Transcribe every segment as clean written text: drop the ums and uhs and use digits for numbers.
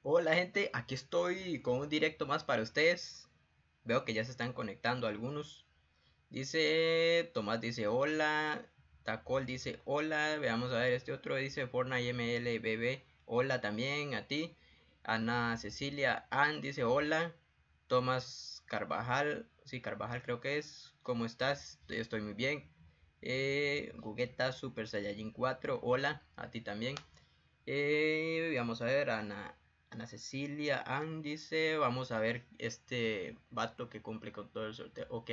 Hola gente, aquí estoy con un directo más para ustedes. Veo que ya se están conectando algunos. Dice, Tomás dice hola, Tacol dice hola, veamos a ver este otro dice Fortnite MLBB, hola también a ti. Ana Cecilia Ann dice hola. Tomás Carvajal, sí Carvajal creo que es, ¿cómo estás? Yo estoy muy bien. Gugeta Super Saiyajin 4, hola, a ti también. Vamos a ver, Ana Cecilia, Ann dice, vamos a ver este vato que cumple con todo el sorteo. Ok,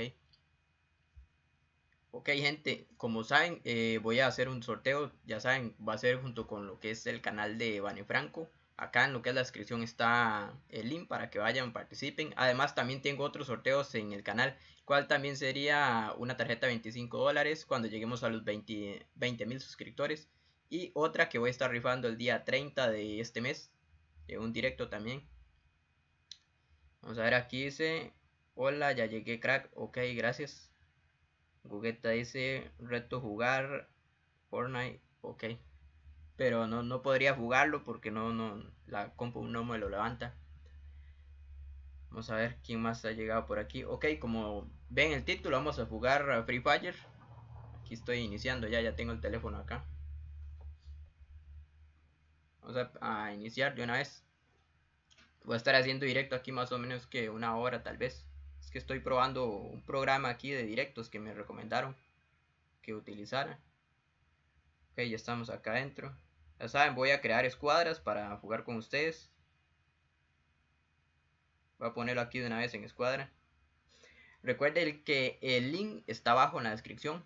ok gente, como saben, voy a hacer un sorteo, ya saben, va a ser junto con lo que es el canal de Bane Franco. Acá en lo que es la descripción está el link para que vayan, participen. Además también tengo otros sorteos en el canal, cual también sería una tarjeta de $25 cuando lleguemos a los 20,000 suscriptores. Y otra que voy a estar rifando el día 30 de este mes, un directo también. Vamos a ver, aquí dice, hola, ya llegué crack, ok, gracias. Gugeta dice, reto jugar Fortnite, ok. Pero no podría jugarlo porque la compu no me lo levanta. Vamos a ver quién más ha llegado por aquí. Ok, como ven el título, vamos a jugar Free Fire. Aquí estoy iniciando ya tengo el teléfono acá. Vamos a iniciar de una vez. Voy a estar haciendo directo aquí más o menos que una hora tal vez. Es que estoy probando un programa aquí de directos que me recomendaron que utilizara. Ok, ya estamos acá adentro. Ya saben, voy a crear escuadras para jugar con ustedes. Voy a ponerlo aquí de una vez en escuadra. Recuerden que el link está abajo en la descripción.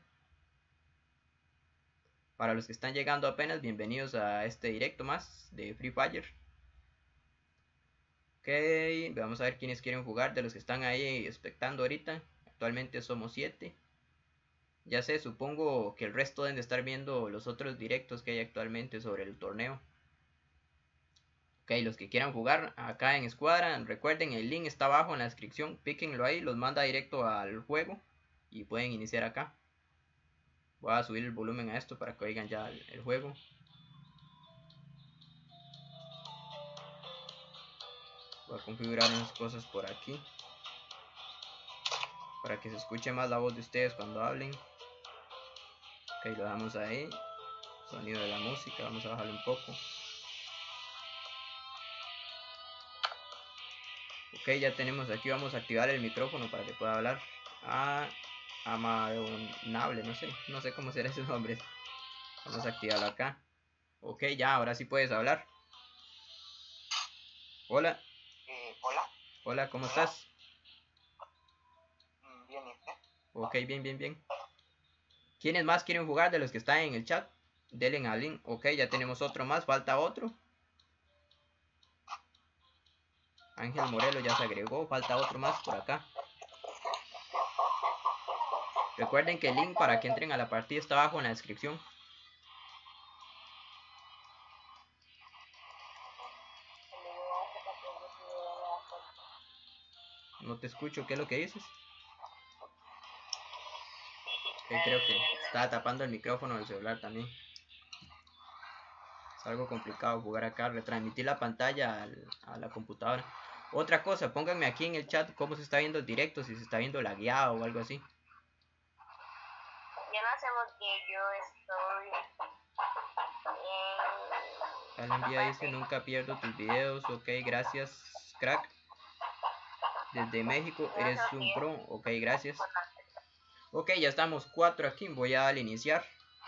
Para los que están llegando apenas, bienvenidos a este directo más de Free Fire. Ok, vamos a ver quiénes quieren jugar de los que están ahí expectando ahorita. Actualmente somos 7. Ya sé, supongo que el resto deben de estar viendo los otros directos que hay actualmente sobre el torneo. Ok, los que quieran jugar acá en escuadra, recuerden el link está abajo en la descripción, píquenlo ahí, los manda directo al juego y pueden iniciar acá. Voy a subir el volumen a esto para que oigan ya el juego. Voy a configurar unas cosas por aquí para que se escuche más la voz de ustedes cuando hablen. Ok, lo damos ahí. Sonido de la música, vamos a bajarlo un poco. Ok, ya tenemos aquí, vamos a activar el micrófono para que pueda hablar. Amadonable, no sé cómo será ese nombre. Vamos a activarlo acá. Ok, ya, ahora sí puedes hablar. Hola. Hola. Hola, ¿cómo estás? Bien, ¿y usted? Ok, bien. ¿Quiénes más quieren jugar de los que están en el chat? Denle al link. Ok, ya tenemos otro más, falta otro. Ángel Morelo ya se agregó, falta otro más por acá. Recuerden que el link para que entren a la partida está abajo en la descripción. No te escucho, ¿qué es lo que dices? Ok, creo que estaba tapando el micrófono del celular también. Es algo complicado jugar acá, retransmitir la pantalla a la computadora. Otra cosa, pónganme aquí en el chat cómo se está viendo el directo, si se está viendo lagueado o algo así. Yo no sé porque yo estoy Alan Vía dice, nunca pierdo tus videos. Ok, gracias, crack. Desde México, yo no sé eres qué un pro. Ok, gracias. por la... Ok, ya estamos 4 aquí. Voy a darle iniciar.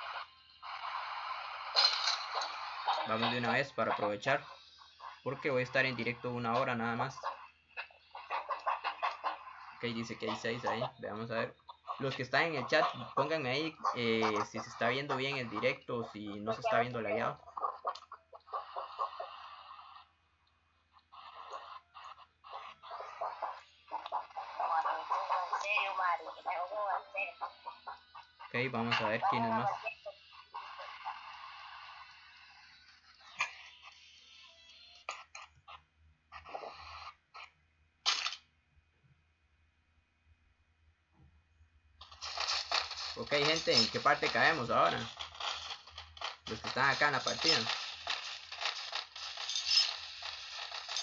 Vamos de una vez para aprovechar. Porque voy a estar en directo una hora nada más. Ok, dice que hay 6 ahí. Veamos a ver. Los que están en el chat, pónganme ahí si se está viendo bien el directo o si no se Porque está no viendo sé qué. lagueado. En serio, Mari, que tengo que hacer. Ok, vamos a ver quién es Vamos a más. ver. Ok, gente, ¿en qué parte caemos ahora? Los que están acá en la partida.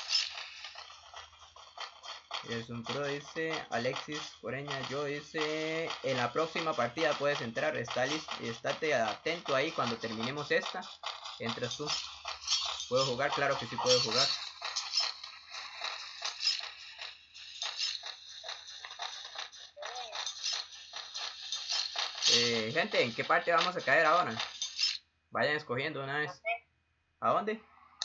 Es un pro, dice Alexis Coreña. Yo dice, en la próxima partida puedes entrar. Estate atento ahí cuando terminemos esta. Entras tú. ¿Puedo jugar? Claro que sí puedo jugar. Gente, ¿en qué parte vamos a caer ahora? Vayan escogiendo una No vez. sé, ¿A dónde?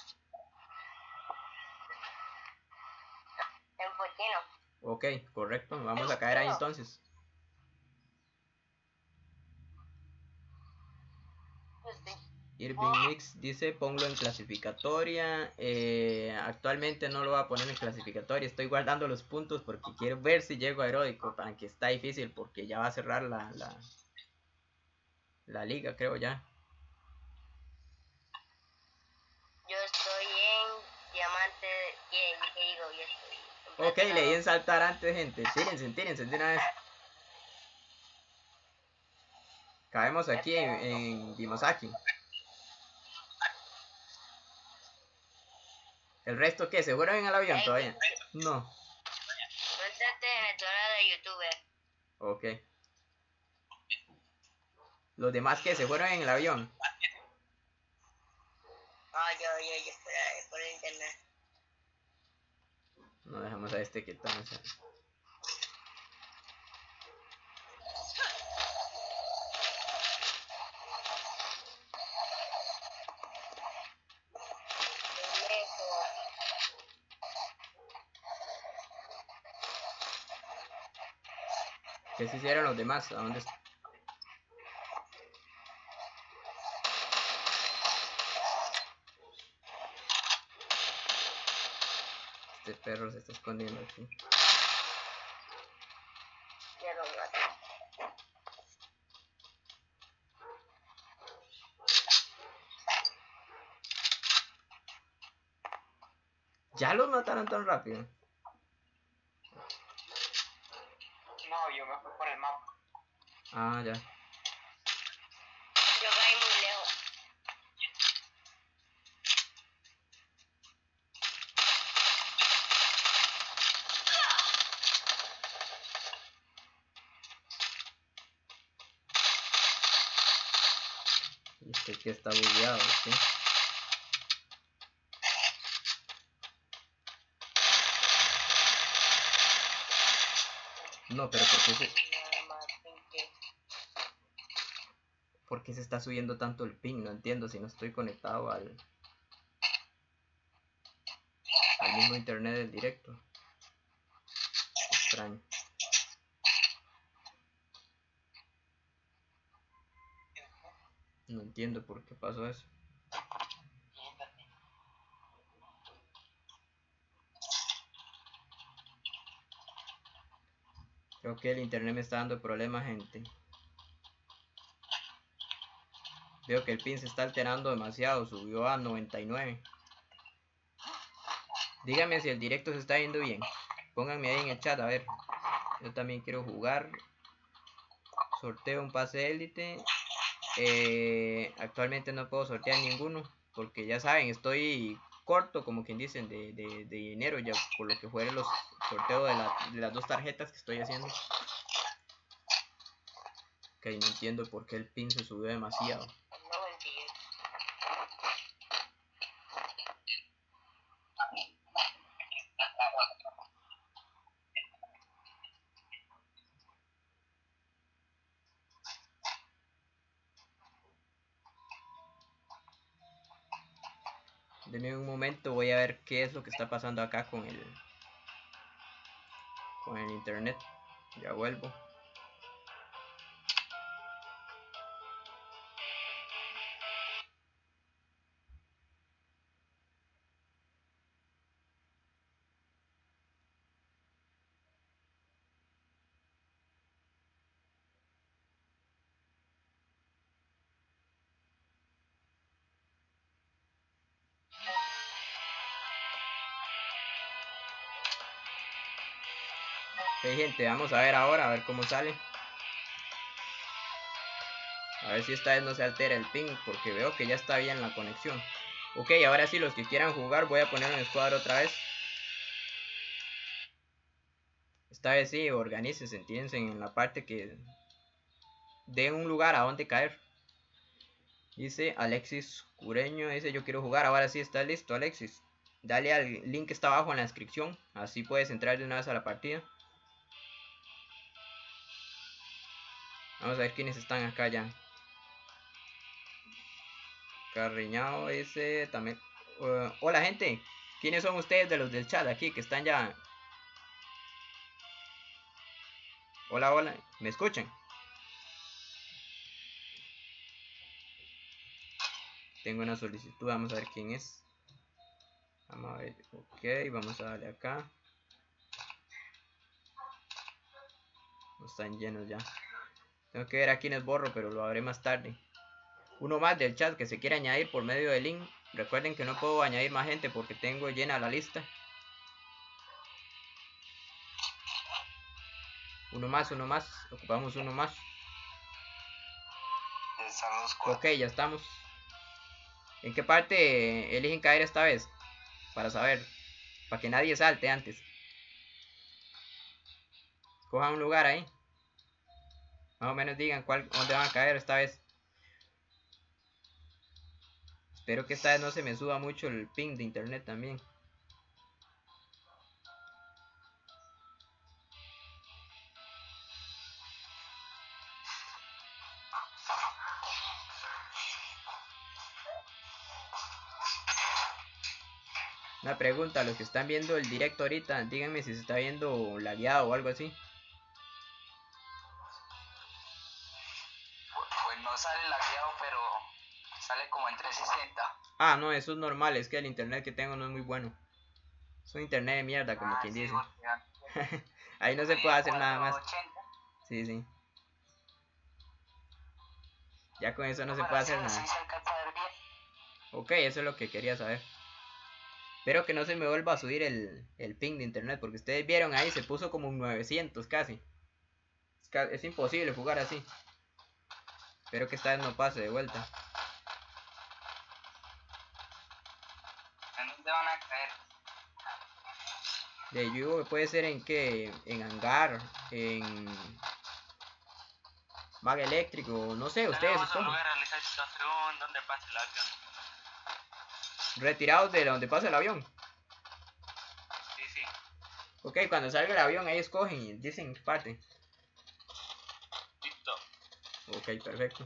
en cochino. Ok, correcto. Vamos a caer ahí entonces. Irving Mix dice ponlo en clasificatoria. Actualmente no lo voy a poner en clasificatoria. Estoy guardando los puntos porque quiero ver si llego a heroico. Aunque está difícil porque ya va a cerrar la liga, creo ya. Yo estoy en diamante. ¿Qué digo? Yo estoy en Ok, le di en platinado. saltar antes, gente. Tírense de una vez. Caemos aquí en Dimosaki. ¿El resto qué? ¿Se fueron en el avión todavía? No. Métete en el canal de YouTube. Ok. ¿Los demás qué? ¿Se fueron en el avión? Ah, yo, por internet. No, dejamos a este que estamos. ¿Qué se hicieron los demás? ¿A dónde? Este perro se está escondiendo aquí. Ya lo maté. ¿Ya los mataron tan rápido? No, yo me fui por el mapa. Ah, ya. Yo caí muy lejos. Y este que está bugueado, ¿sí? No, pero ¿por qué se está subiendo tanto el ping? No entiendo si no estoy conectado al mismo internet del directo. Extraño. No entiendo por qué pasó eso. Creo que el internet me está dando problemas, gente. Veo que el pin se está alterando demasiado. Subió a 99. Díganme si el directo se está yendo bien. Pónganme ahí en el chat, a ver. Yo también quiero jugar. Sorteo un pase élite. Actualmente no puedo sortear ninguno. Porque ya saben, estoy corto, como quien dicen, de dinero ya. Por lo que fue los sorteos de las dos tarjetas que estoy haciendo. Ok, no entiendo por qué el pin se subió demasiado. Denme un momento, voy a ver qué es lo que está pasando acá con el internet. Ya vuelvo. Ok, gente, vamos a ver ahora, a ver cómo sale. A ver si esta vez no se altera el ping, porque veo que ya está bien la conexión. Ok, ahora sí, los que quieran jugar, voy a poner un escuadro otra vez. Esta vez sí, organícense, entiéndense en la parte que den un lugar a donde caer. Dice Alexis Cureño, dice yo quiero jugar, ahora sí está listo Alexis. Dale al link que está abajo en la descripción, así puedes entrar de una vez a la partida. Vamos a ver quiénes están acá ya. Carriñao dice también. Hola gente, ¿quiénes son ustedes de los del chat aquí que están ya? Hola, hola, ¿me escuchan? Tengo una solicitud, vamos a ver quién es. Vamos a ver, ok, vamos a darle acá. No están llenos ya. Tengo que ver a quiénes borro, pero lo haré más tarde. Uno más del chat que se quiere añadir por medio del link. Recuerden que no puedo añadir más gente porque tengo llena la lista. Uno más, ocupamos uno más. Ok, ya estamos. ¿En qué parte eligen caer esta vez? Para saber, para que nadie salte antes. Cojan un lugar ahí. Más o menos digan dónde van a caer esta vez. Espero que esta vez no se me suba mucho el ping de internet también. Una pregunta, a los que están viendo el directo ahorita, díganme si se está viendo lagueado o algo así. Pues no sale lagueado, pero sale como en 360. Ah, no, eso es normal, es que el internet que tengo no es muy bueno. Es un internet de mierda, como quien dice. Ahí no se puede hacer nada más. Sí, sí. Ya con eso no se puede hacer nada. Ok, eso es lo que quería saber. Espero que no se me vuelva a subir el ping de internet, porque ustedes vieron ahí, se puso como un 900 casi. Es imposible jugar así. Espero que esta vez no pase de vuelta. ¿En dónde van a caer? De Yugo puede ser en que, en hangar, en mag eléctrico, no sé, ustedes escogen. Donde pasa el avión. Retirados de donde pasa el avión. Sí, sí. Ok, cuando salga el avión ahí escogen y dicen parte. Listo. Ok, perfecto.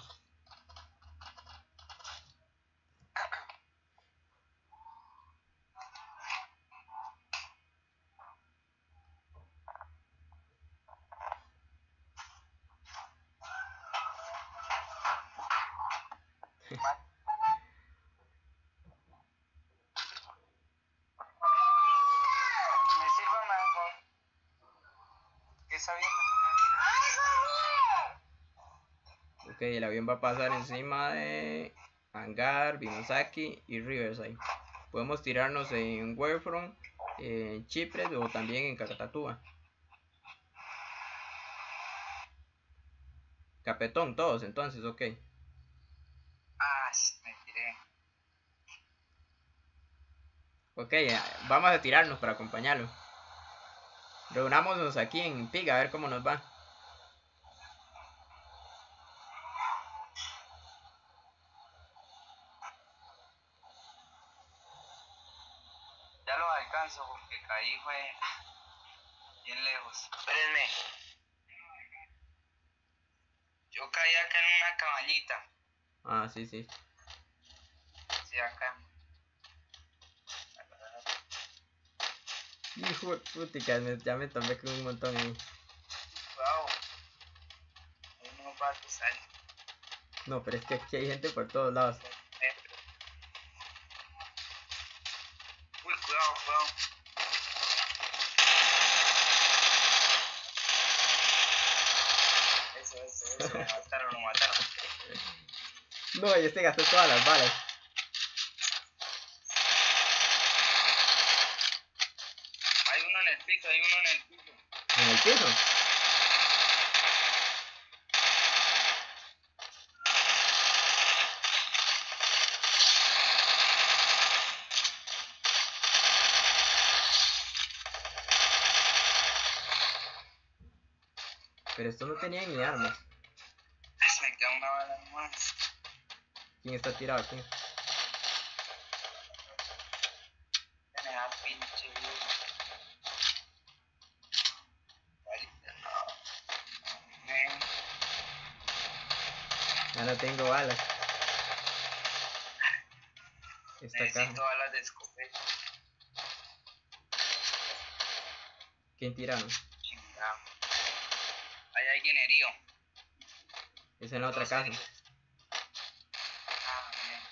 Me sirva más. ¿Qué está viendo? Ok, el avión va a pasar encima de hangar, Vinosaki y Riverside. Podemos tirarnos en Warfront, en Chipre o también en Cacatatua. Capetón, todos entonces, ok. Ah, me tiré. Ok, vamos a tirarnos para acompañarlo. Reunámonos aquí en Pig a ver cómo nos va. Ya lo alcanzo porque caí fue bien lejos. Espérenme. Yo caí acá en una cabañita. Ah, sí, sí. Sí, acá. Hijo de putica, ya me tomé con un montón ahí. Wow. Ahí no va a pisar. No, pero es que aquí hay gente por todos lados. Uy, cuidado, cuidado. Eso, lo mataron. No, y este gastó todas las balas. Hay uno en el piso. ¿En el piso? Pero estos no tenían ni armas. Me queda una bala más. ¿Quién está tirado aquí? Me da pinche. Ya no tengo balas. Esta caja. Necesito balas de escopeta. ¿Quién tiraron? Chingado. Hay alguien herido. Es en la otra Dos casa. heridos. Ah, bien.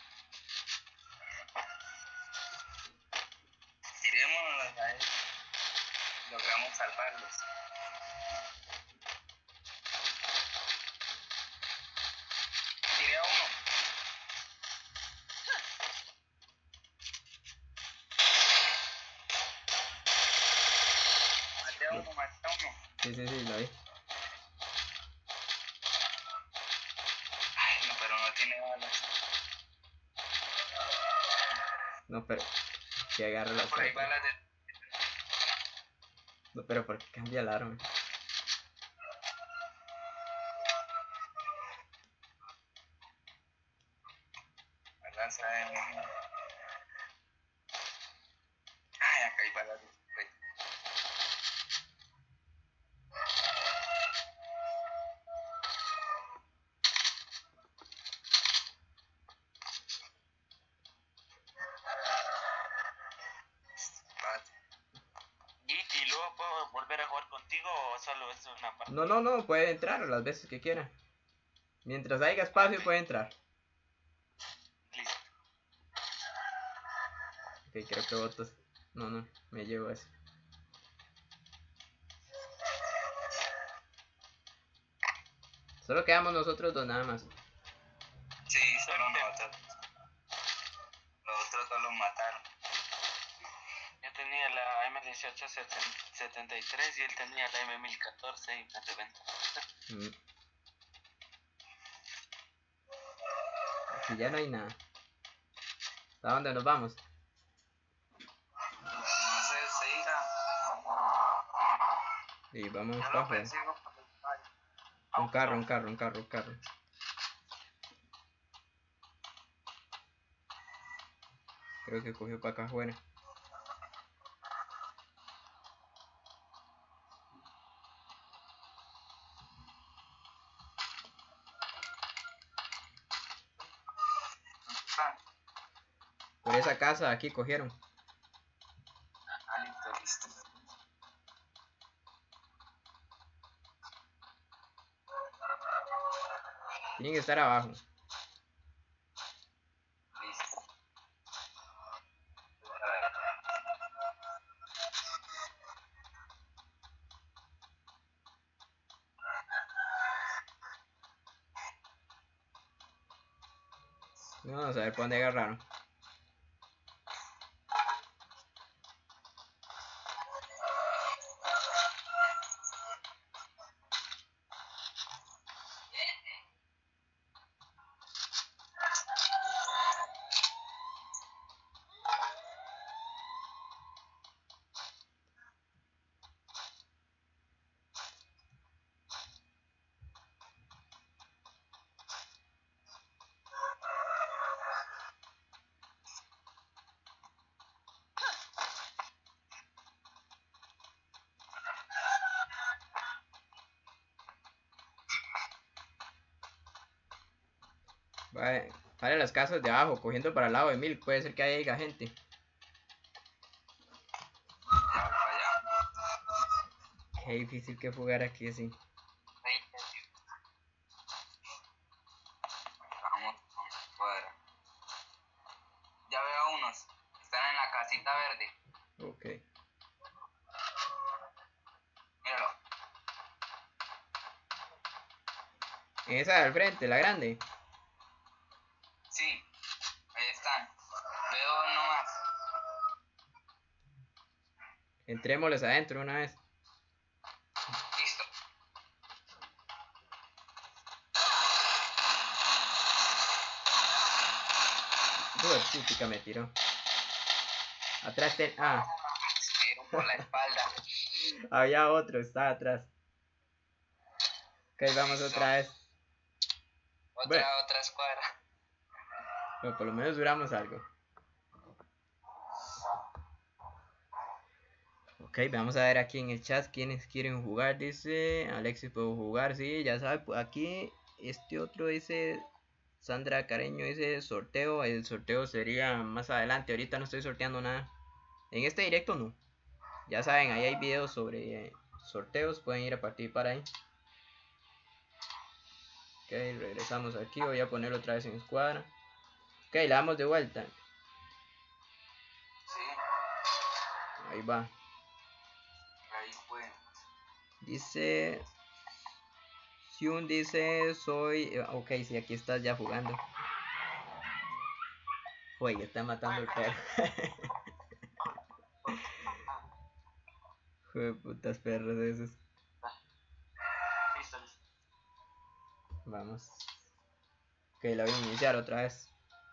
Tirémonos a él. Logramos salvarlos. Tiré a uno. Maté a uno, maté a uno. Sí, lo vi. Ay, no, pero no tiene balas. No, pero que agarre la Por ahí otra. balas de... No, pero ¿por qué cambia el arma? Lanza de... Ay, acá hay balas de escopeta. ¿Y luego puedo volver a jugar contigo o solo es una parte? No, puede entrar las veces que quiera. Mientras haya espacio puede entrar. Listo. Ok, creo que botas. No, me llevo eso. Solo quedamos nosotros dos nada más. Sí, solo nosotros. Los otros dos los mataron. Yo tenía la M1873 y él tenía la M1014 y me reventó. Mm. Aquí ya no hay nada. ¿A dónde nos vamos? No sé, se irá. Y vamos Yo para lo afuera. persigo por el valle. Un carro. Creo que cogió para acá afuera. Por esa casa aquí cogieron. Ah, listo. Tienen que estar abajo. Listo. Vamos a ver por dónde agarraron. Vale las casas de abajo, cogiendo para el lado de Milk. Puede ser que haya gente. Ya, para allá. Qué difícil que jugar aquí así. Vamos fuera. Ya veo a unos. Están en la casita verde. Ok. Míralo. En esa de al frente, la grande. Sí. Ahí están. Veo dos nomás. Entrémosles adentro una vez. Listo. Putica me tiró. Atrás Ah, Me dieron por la espalda. había otro, estaba atrás. Ok, vamos otra vez. Bueno, Otra escuadra. pero por lo menos duramos algo. Ok, vamos a ver aquí en el chat quiénes quieren jugar. Dice Alexis, puedo jugar, sí, ya sabe. Aquí este otro dice Sandra Careño, dice sorteo. El sorteo sería más adelante. Ahorita no estoy sorteando nada. En este directo no. Ya saben, ahí hay videos sobre sorteos. Pueden ir a participar ahí. Ok, regresamos aquí. Voy a ponerlo otra vez en escuadra. Ok, le damos de vuelta. Sí, Ahí va. ahí fue. Dice Hyun dice soy. Ok, sí, aquí estás ya jugando. Oye, está matando el perro. Joder, putas perros esos. Listo, listo. Vamos. Ok, la voy a iniciar otra vez.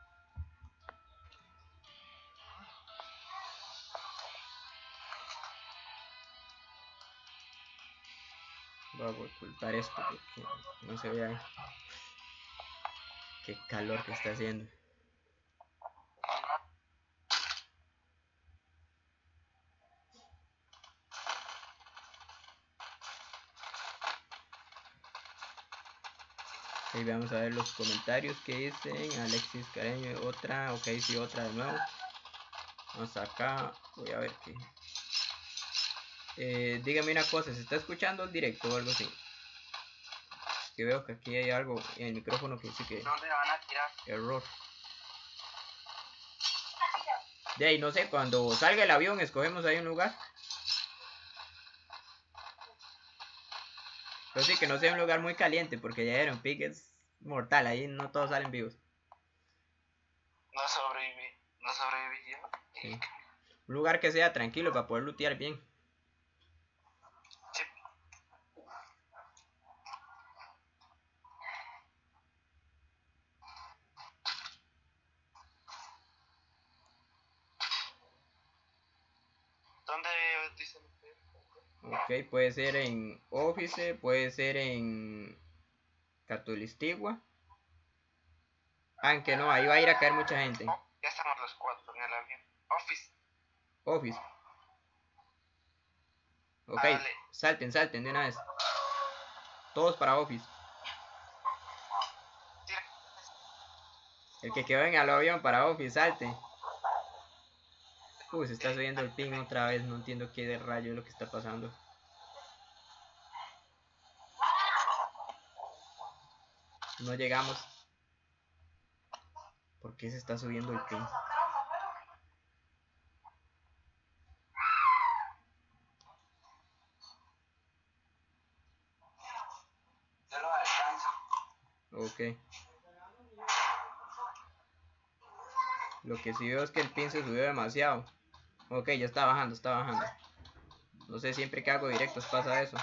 Voy a ocultar esto porque no se vea. Qué calor que está haciendo. Ok, vamos a ver los comentarios que dicen. Alexis Careño, otra. Ok, sí, otra de nuevo. Vamos acá. Voy a ver qué. Dígame una cosa, ¿se está escuchando el directo o algo así? Que veo que aquí hay algo en el micrófono que dice que ¿Dónde van a tirar? error. De ahí, no sé, cuando salga el avión escogemos ahí un lugar. Pero sí, que no sea un lugar muy caliente porque ya Iron Pig es mortal, ahí no todos salen vivos. No sobreviví. No sobreviví yo. Sí. Un lugar que sea tranquilo para poder lootear bien. Sí. ¿Dónde dicen ustedes? Ok, puede ser en Office, puede ser en Catulistigua. Aunque no, ahí va a ir a caer mucha gente. Oh, ya estamos los cuatro en el avión. Office. Office. Ok, Dale. salten, salten de una vez. Todos para Office. Tira. El que quedó en el avión para Office, salte. Se está subiendo el ping otra vez, no entiendo qué de rayo es lo que está pasando. No llegamos. ¿Por qué se está subiendo el ping? Yo lo alcanzo. Ok. Lo que sí veo es que el pin se subió demasiado. Ok, ya está bajando, está bajando. No sé, siempre que hago directos pasa eso.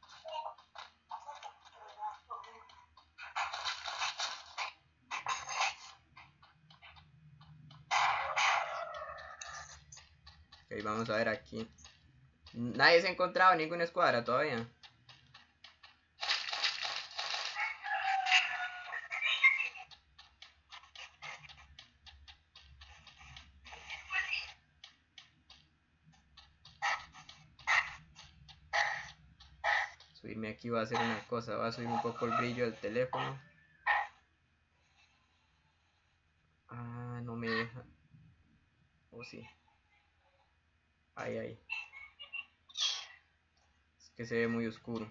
Ok, vamos a ver aquí. Nadie se ha encontrado, ninguna escuadra todavía. Subirme aquí va a hacer una cosa, va a subir un poco el brillo del teléfono. Ah, no me deja. Oh, sí. Ahí, ahí. Es que se ve muy oscuro.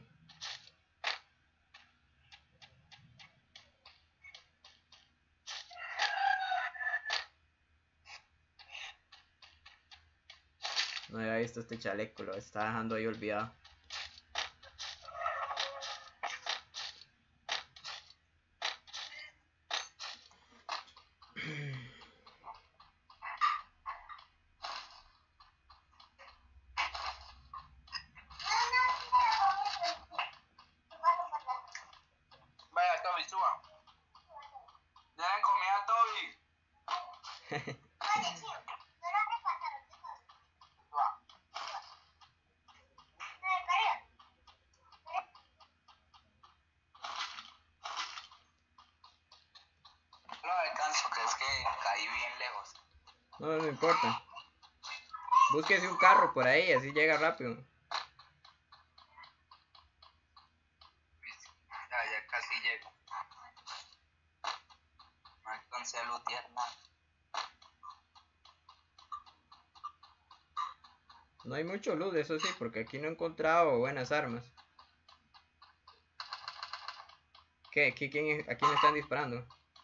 No había visto este chaleco, lo está dejando ahí olvidado. Vaya, Toby, suba. Denle comida a Toby. Suba. ahí bien lejos. No importa. Búsquese un carro por ahí, así llega rápido. Ya casi llego. No alcancé a lootear nada. No hay mucho loot, eso sí, porque aquí no he encontrado buenas armas. ¿Qué? ¿A quién me están disparando?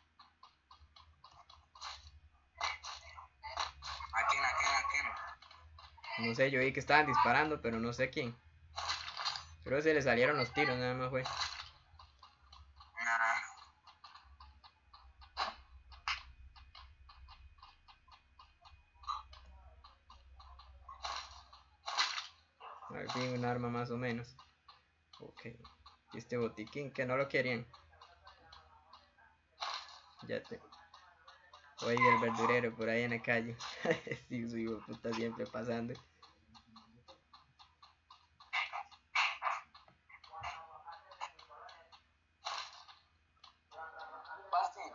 ¿A quién? No sé, yo vi que estaban disparando, pero no sé a quién. Creo que se le salieron los tiros, nada más fue. Nah. Al fin un arma más o menos. Ok. Y este botiquín que no lo querían. Ya te... Oiga el verdurero por ahí en la calle. Sí, su hijo de puta siempre pasando. Pasen.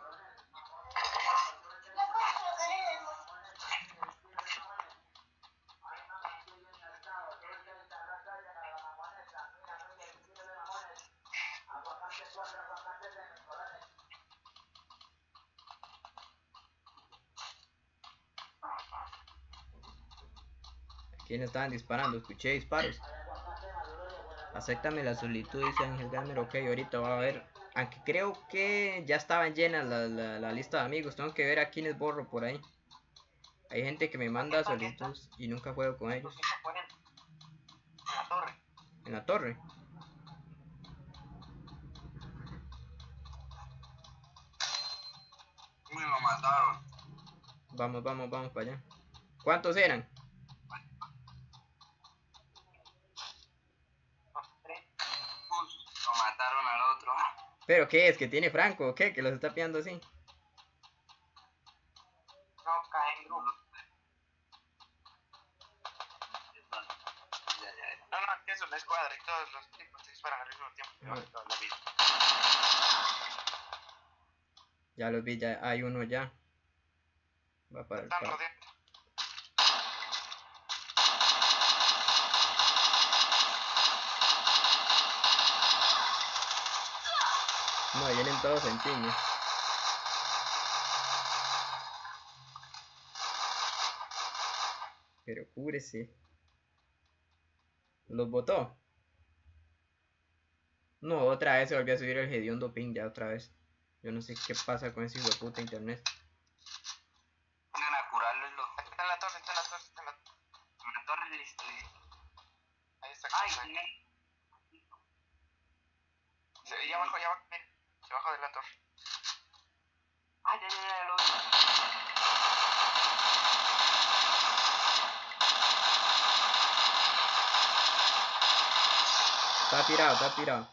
¿Quién estaban disparando? Escuché disparos. Acéptame la solicitud, dice Ángel Gamer. Ok, ahorita va a ver. Aunque creo que ya estaban llenas la lista de amigos. Tengo que ver a quiénes borro por ahí. Hay gente que me manda solicitudes y nunca juego con ellos. En la torre. En la torre. Me lo mataron. Vamos para allá. ¿Cuántos eran? Lo mataron al otro. ¿Pero qué es? ¿Que tiene Franco o qué? ¿Que los está pillando así? No, cae en grupo. No, que es una escuadra y todos los tipos se disparan al mismo tiempo. Toda la vida. Ya los vi, ya hay uno ya. Va para el Están par. rodeando. No, vienen todos en piña. Pero cúbrese. ¿Los botó? No, otra vez se volvió a subir el hediondo ping ya otra vez. Yo no sé qué pasa con ese hijo de puta internet. Vengan a curarlo. Está en la torre, está en la torre, está en la torre. En la torre, listo. Ahí está. Ay, Ya abajo, mira. Debajo de la torre. ay, ya, lo vi. Está tirado.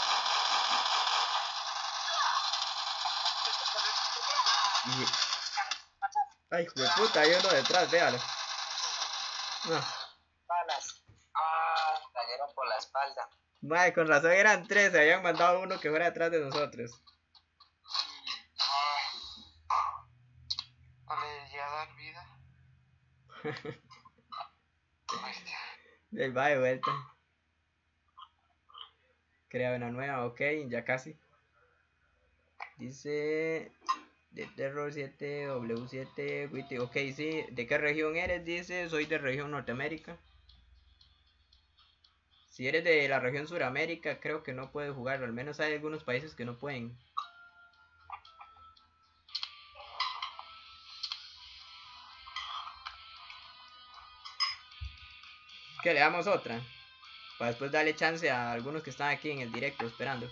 Y... ay, hijo de puta, hay uno detrás, véalo. No. Balas. Cayeron por la espalda. Madre, con razón eran tres, se habían mandado uno que fuera detrás de nosotros. No le llegué a dar vida. Bestia. Él va de vuelta. Crea una nueva, ok, ya casi. Dice... de Terror 7, W7, Witty, ok, sí. ¿De qué región eres? Dice, soy de región Norteamérica. Si eres de la región Suramérica, creo que no puedes jugarlo. Al menos hay algunos países que no pueden. Que le damos otra. Para después darle chance a algunos que están aquí en el directo esperando.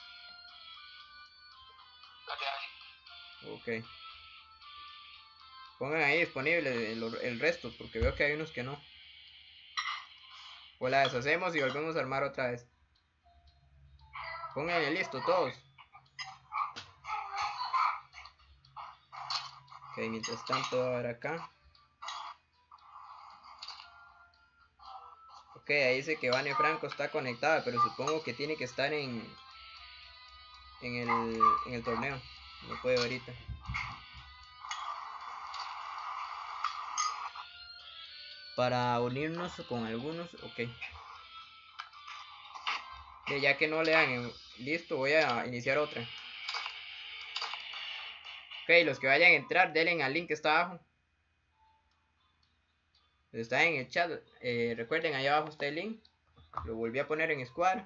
Ok. Pongan ahí disponible el resto, porque veo que hay unos que no. O la deshacemos y volvemos a armar otra vez. Pónganle listo todos. Ok, mientras tanto voy a ver acá. Ok, ahí dice que Vane Franco está conectada, pero supongo que tiene que estar en el torneo. No puede ahorita. para unirnos con algunos. Ok. Ya que no le dan listo, voy a iniciar otra. Ok, los que vayan a entrar, denle al link que está abajo. Está en el chat. Recuerden, ahí abajo está el link. Lo volví a poner en Squad.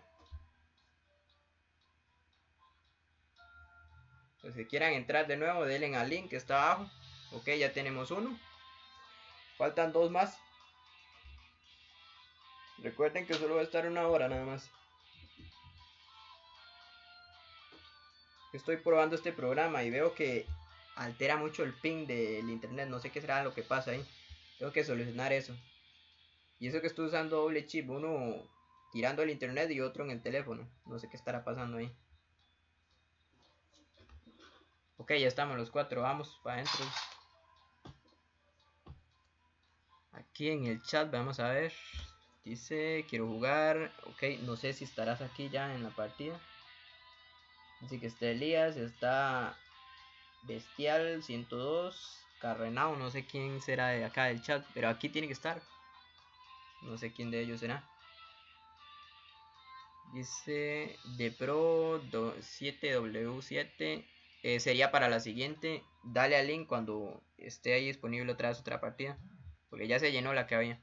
Los que quieran entrar de nuevo, denle al link que está abajo. Ok, ya tenemos uno. Faltan dos más. Recuerden que solo va a estar una hora nada más. Estoy probando este programa y veo que altera mucho el ping del internet. No sé qué será lo que pasa ahí. Tengo que solucionar eso. Y eso que estoy usando doble chip. Uno tirando el internet y otro en el teléfono. No sé qué estará pasando ahí. Ok, ya estamos los cuatro. Vamos para adentro. Aquí en el chat vamos a ver. Dice, quiero jugar. Ok, no sé si estarás aquí ya en la partida. Así que está Elías, está Bestial 102, Carrenao, no sé quién será de acá del chat, pero aquí tiene que estar. No sé quién de ellos será. Dice de Pro 7W7. Sería para la siguiente. Dale al link cuando esté ahí disponible otra vez otra partida. Porque ya se llenó la que había.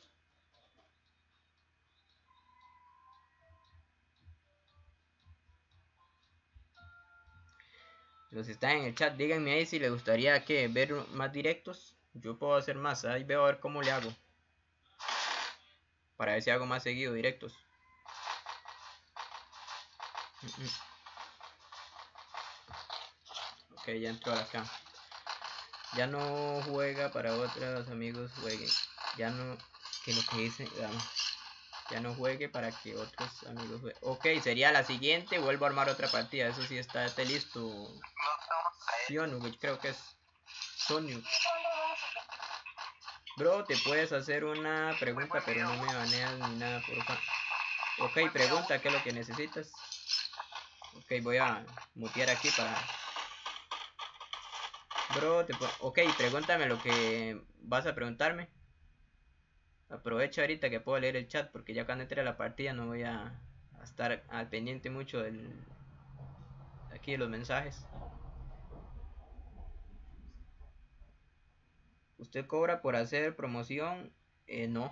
Los que están en el chat, díganme ahí si les gustaría que ver más directos. Yo puedo hacer más, ahí veo a ver cómo le hago. Para ver si hago más seguido directos. Ok, ya entró acá. Ya no juega para otros amigos jueguen. Ya no, que lo que dice, ya no juegue para que otros amigos jueguen. Ok, sería la siguiente, vuelvo a armar otra partida. Eso sí está listo. Sionu, creo que es Soniu. Bro, te puedes hacer una pregunta, pero no me baneas ni nada, porfa. Ok, pregunta, ¿qué es lo que necesitas? Ok, voy a mutear aquí para... Bro, ok, pregúntame lo que vas a preguntarme. Aprovecho ahorita que puedo leer el chat, porque ya cuando entre a la partida no voy a estar al pendiente mucho aquí de los mensajes. ¿Usted cobra por hacer promoción? No.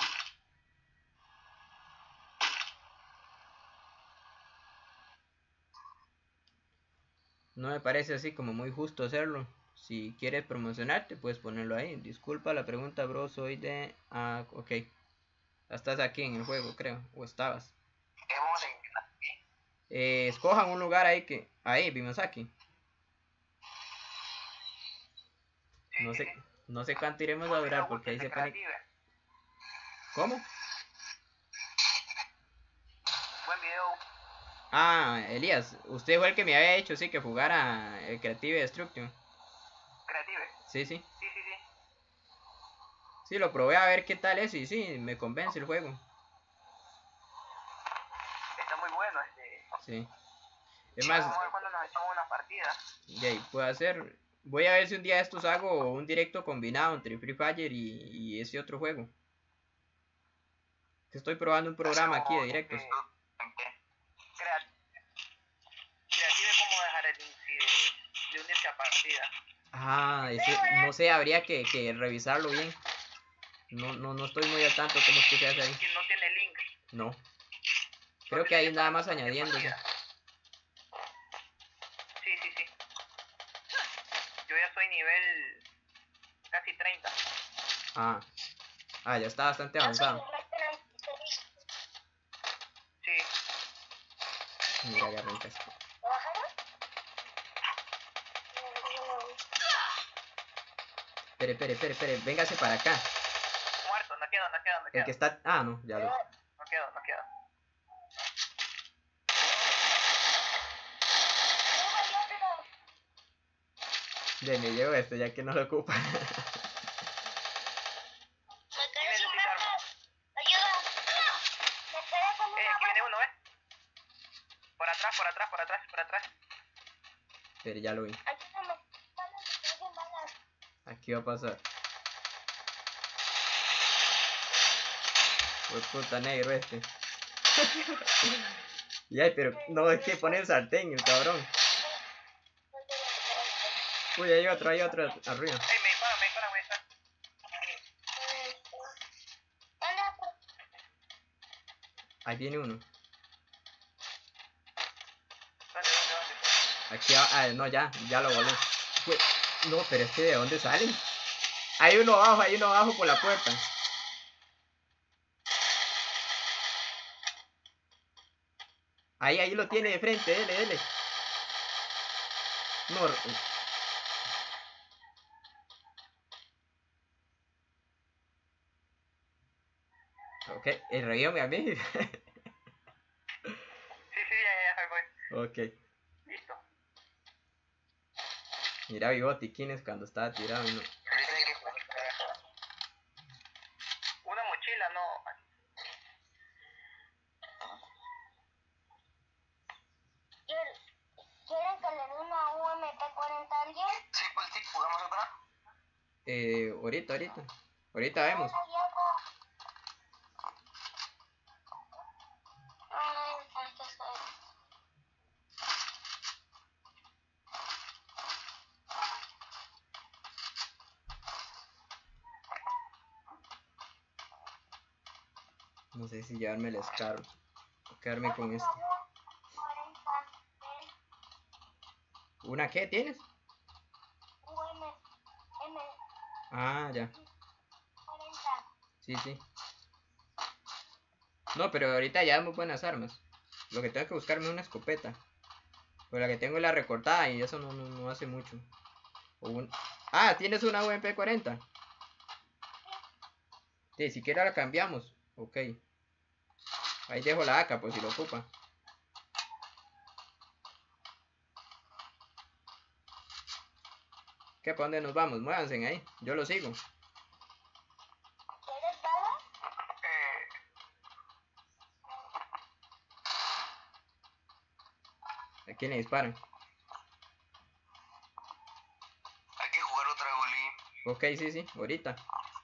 No me parece así como muy justo hacerlo. Si quieres promocionarte, puedes ponerlo ahí. Disculpa la pregunta, bro. Soy de... Ah, ok. Estás aquí en el juego, creo. O estabas. Escojan un lugar ahí que... Ahí, vimos aquí. No sé cuánto iremos a durar porque ahí se pone... ¿Cómo? Buen video. Ah, Elías, usted fue el que me había hecho, sí, que jugara el Creative Destruction. Creative. Sí, sí. Sí. Sí, lo probé a ver qué tal es y sí, me convence el juego. Está muy bueno Sí. Es más, vamos a ver cuando nos echamos una partida. puedo hacer... Voy a ver si un día de estos hago un directo combinado entre Free Fire y ese otro juego. Estoy probando un programa aquí de directos. Creative, ¿cómo dejar el link de unirse a partida? Ah, no sé, habría que revisarlo bien. No estoy muy al tanto cómo es que se hace ahí. ¿Quién no tiene link? No. Creo que ahí nada más añadiéndose. Sí. Yo ya soy nivel casi 30. Ah, ya está bastante avanzado. Sí. Mira, ya arrancas. Espere, véngase para acá. Muerto, no quedo. El que está... Ah, no, ya lo... No quedo. Ya me llevo esto ya que no lo ocupa. Aquí viene uno, Por atrás. Pero ya lo vi. Aquí va a pasar. Fue puta negro este. Y ay, pero no, es que pone el sartén, el cabrón. Uy, hay otro arriba. Ey, me disparan. Ahí viene uno. ¿Dónde? Aquí, no, ya lo volé. Uy, no, pero es que ¿de dónde salen? Hay uno abajo por la puerta. Ahí lo tiene de frente, dele. No. Ok, revíame a mí. Sí, ya, voy. Ok. Listo. Mira vi botiquines cuando estaba tirado. No. Ahorita hay que jugar. Una mochila, no. ¿Quieren que le dé una UMP-40 a alguien? Sí, pues sí, jugamos otra. Ahorita vemos. Ay, hay que hacer. No sé si llevarme el Scar o quedarme con este. 40, ¿Una qué tienes? M, Ah, ya. 40. Sí. No, pero ahorita ya damos buenas armas. Lo que tengo que buscarme es una escopeta. Pues la que tengo es la recortada y eso no hace mucho. Ah, ¿tienes una UMP-40? Sí, si quieres la cambiamos. Ok. Ahí dejo la AK por si lo ocupa. ¿Qué? ¿Para dónde nos vamos? Muévanse ahí. Yo lo sigo. ¿Quieres balas? ¿A quién le disparan? Hay que jugar otra Gully. Ok, sí, ahorita.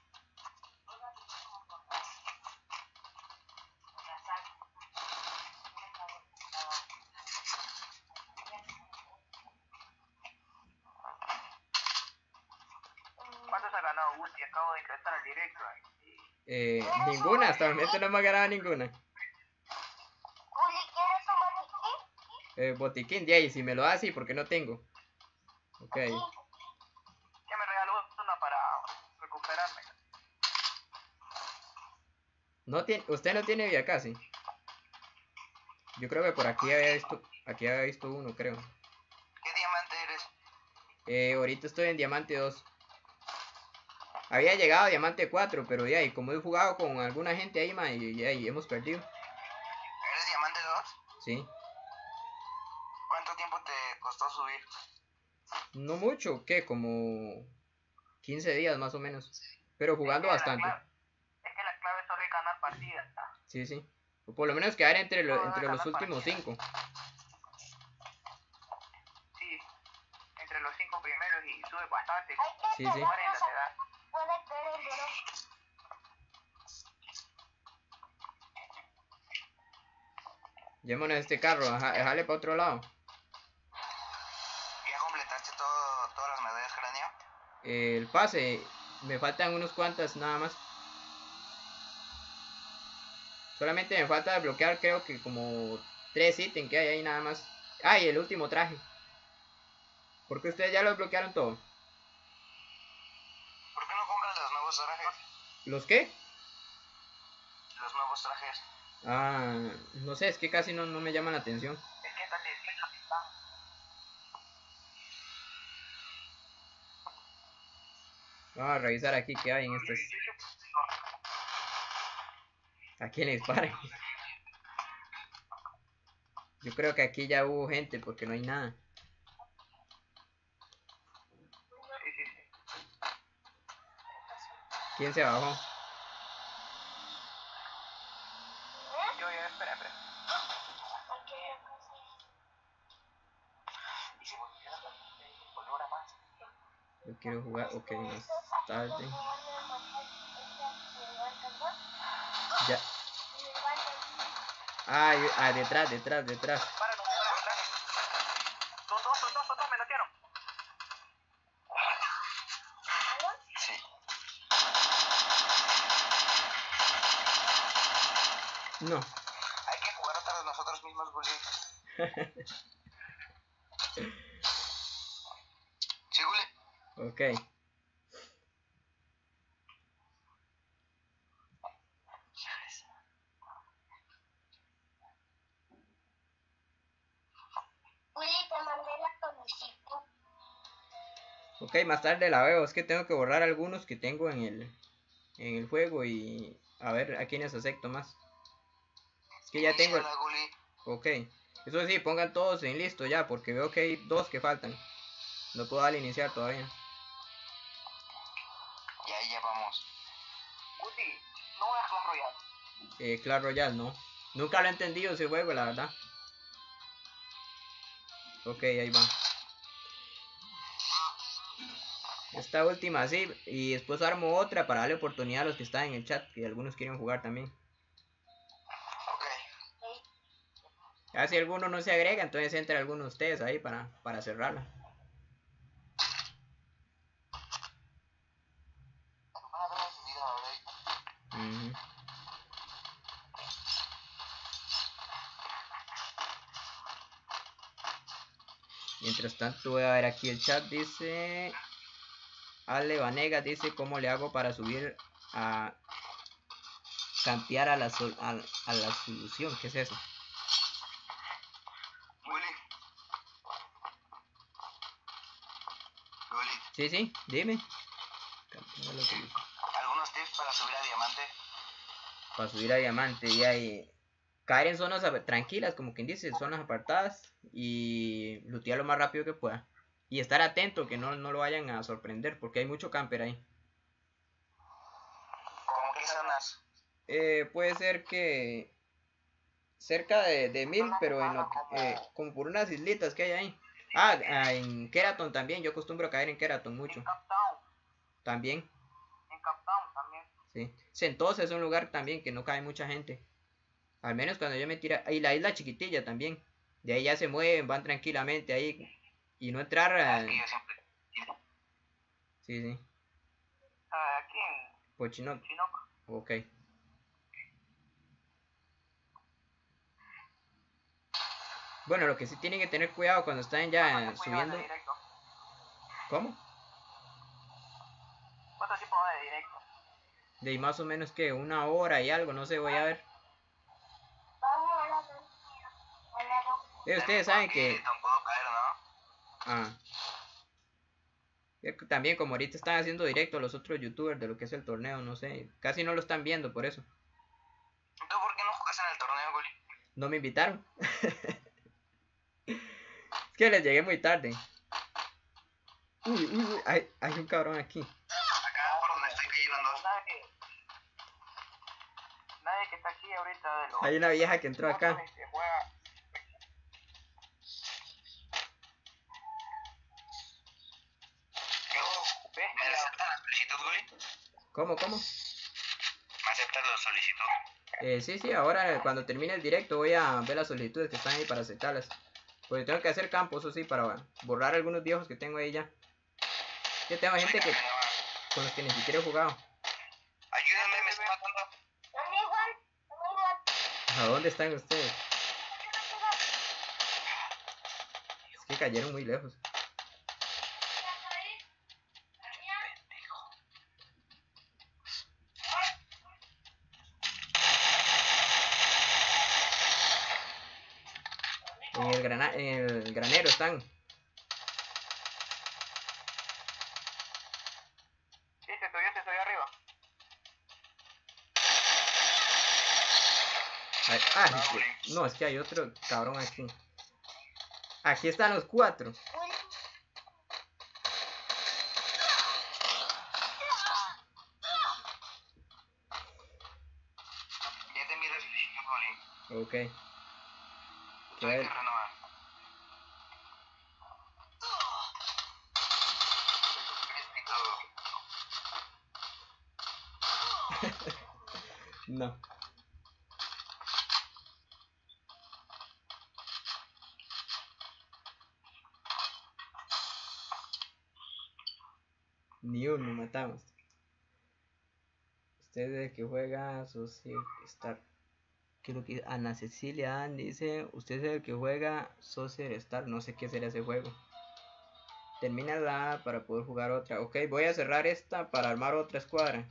¿Cuántos ha ganado Gusti? Acabo de ingresar al directo. Ninguna, hasta el momento no hemos ganado ninguna. Uli, ¿quieres un botiquín? Botiquín de ahí, si me lo da, sí, porque no tengo. Ok. Ya me regaló una para recuperarme. Usted no tiene vía casi. Yo creo que por aquí había visto uno, creo. ¿Qué diamante eres? Ahorita estoy en diamante 2. Había llegado a diamante 4, pero ya, y como he jugado con alguna gente ahí, y hemos perdido. ¿Eres diamante 2? Sí. ¿Cuánto tiempo te costó subir? No mucho, ¿qué? Como 15 días más o menos. Pero jugando bastante. Es que la clave solo es ganar partidas. Sí. O por lo menos quedar entre los últimos 5. Sí, entre los 5 primeros y sube bastante. Hay que Sí. 40 te da. puede caer el duro. Llevémonos este carro, déjale para otro lado. ¿Ya completaste todas las medallas cráneo? El pase, me faltan unos cuantas nada más. Solamente me falta desbloquear, creo que como 3 ítems que hay ahí nada más. Ah, y el último traje. Porque ustedes ya lo desbloquearon todo. ¿Por qué no compras los nuevos trajes? ¿Los qué? Los nuevos trajes. Ah, no sé, es que casi no me llaman la atención. Es que están diciendo que están. Vamos a revisar aquí qué hay en estas. ¿A quién le disparan? Yo creo que aquí ya hubo gente porque no hay nada. Sí. ¿Quién se bajó? Yo, espera. Y si volviera a volver a más. Yo quiero jugar, ok, más tarde. Detrás. Para, no, para. Son dos, me noquearon. Sí. No. Hay que jugar otra de nosotros mismos, Gulli. ¿Sí, Gulli? Ok. Willy, te mandé la solicitud. Ok, más tarde la veo. Es que tengo que borrar algunos que tengo en el juego y a ver a quiénes acepto más. Es que ya tengo... Iniciala, Gulli. Ok. Eso sí, pongan todos en listo ya, porque veo que hay dos que faltan. No puedo darle iniciar todavía. Ya vamos. Guti, no es Clash Royale. Clash Royale, no. Nunca lo he entendido ese juego, la verdad. Ok, ahí va. Esta última sí, y después armo otra para darle oportunidad a los que están en el chat, que algunos quieren jugar también. Ok. Ya si alguno no se agrega, entonces entre alguno de ustedes ahí para cerrarla. Ujú. Mientras tanto voy a ver aquí el chat, dice... Ale Vanega dice cómo le hago para subir a campear a la solución. ¿Qué es eso? Gulli. Gulli. Sí, dime. Campear a la solución. ¿Algunos tips para subir a diamante? Para subir a diamante y ahí caer en zonas tranquilas, como quien dice, zonas apartadas y lootear lo más rápido que pueda. Y estar atento que no lo vayan a sorprender porque hay mucho camper ahí. ¿Cómo qué zonas? Puede ser que cerca de 1000, pero como por unas islitas que hay ahí. En Keraton también, yo acostumbro a caer en Keraton mucho. En Captown. También, En Captown también. sí. Sentosa es un lugar también que no cae mucha gente. Al menos cuando yo me tira. Y la isla chiquitilla también. De ahí ya se mueven, van tranquilamente ahí. Y no entrar a... Que yo siempre... Sí. Aquí en Pochinoc. Chinook. Ok. Bueno, lo que sí tienen que tener cuidado cuando están ya subiendo. Directo. ¿Cómo? ¿Cuánto tiempo va de directo? De ahí más o menos que 1 hora y algo, no sé, voy a ver. Ustedes saben que... Tampoco caer, ¿no? Ah. También como ahorita están haciendo directo los otros youtubers de lo que es el torneo, no sé. Casi no lo están viendo por eso. ¿Tú por qué no jugas en el torneo, Gulli? No me invitaron. Es que les llegué muy tarde. Uy, hay un cabrón aquí. Acá por donde estoy cayendo. Nadie que está aquí ahorita de los... Hay una vieja que entró acá. Que juega... ¿Me aceptan la solicitud, Gulli? ¿Cómo? ¿Me aceptas la solicitud? Sí, ahora cuando termine el directo voy a ver las solicitudes que están ahí para aceptarlas. Porque tengo que hacer campo, eso sí, para borrar algunos viejos que tengo ahí ya. Yo tengo gente que con los que ni siquiera he jugado. Ayúdame, me está matando. ¿A dónde están ustedes? Es que cayeron muy lejos. En el granero están. Sí, yo estoy arriba. No, es que hay otro cabrón aquí. Aquí están los 4. Ya te miro solicitud, Gulli. Ok. Hay que renovar. No. Ni uno matamos. Usted es el que juega Social Star. ¿Qué es lo que Ana Cecilia Ann dice? Usted es el que juega Social Star. No sé qué será ese juego. Termínala para poder jugar otra. Ok, voy a cerrar esta para armar otra escuadra.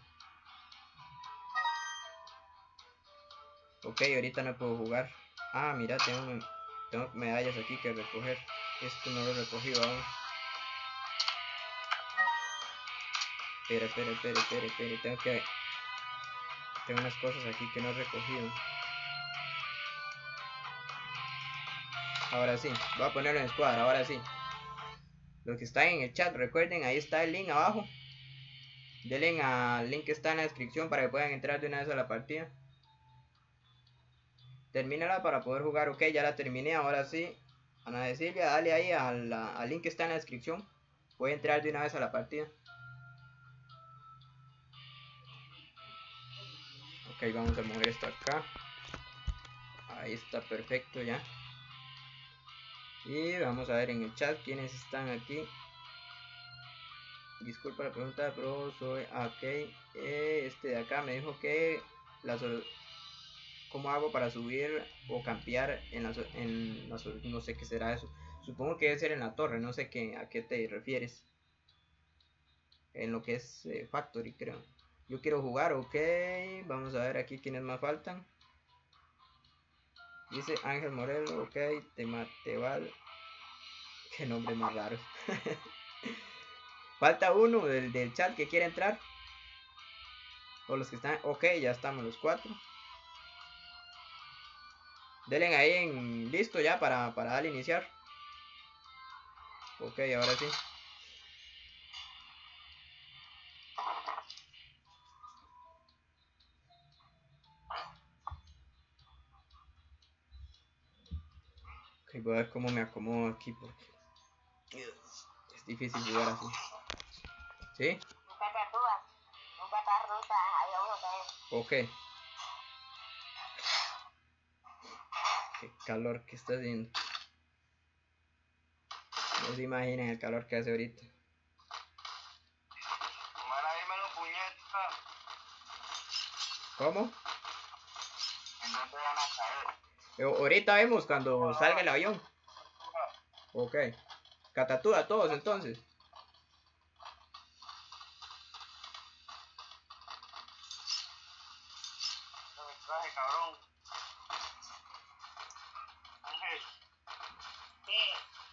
Ok, ahorita no puedo jugar. Ah, mira, tengo medallas aquí que recoger. Esto no lo he recogido aún. Espera. Tengo unas cosas aquí que no he recogido. Ahora sí, voy a ponerlo en escuadra, ahora sí. Los que están en el chat, recuerden, ahí está el link abajo. Denle al link que está en la descripción para que puedan entrar de una vez a la partida. Termínala para poder jugar. Ok, ya la terminé, ahora sí. Ana de Silvia, dale ahí al link que está en la descripción. Voy a entrar de una vez a la partida. Ok, vamos a mover esto acá. Ahí está perfecto ya. Y vamos a ver en el chat quiénes están aquí. Disculpa la pregunta, pero soy ok. Este de acá me dijo que ¿cómo hago para subir o campear no sé qué será eso? Supongo que debe ser en la torre, no sé a qué te refieres. En lo que es Factory, creo. Yo quiero jugar, ok. Vamos a ver aquí quiénes más faltan. Dice Ángel Morelo, ok. Temal. Qué nombre más raro. Falta uno del chat que quiere entrar. O los que están. Ok, ya estamos los 4. Denle ahí en listo ya para darle iniciar. Ok, ahora sí. Ok, voy a ver cómo me acomodo aquí porque es difícil jugar así. ¿Sí? Ok. Qué calor que está haciendo. No se imaginen el calor que hace ahorita. ¿Cómo? ¿En dónde van a caer? Ahorita vemos cuando salga el avión. Ok. Catatúa todos entonces. No me traje, cabrón. Ángel, ¿Qué?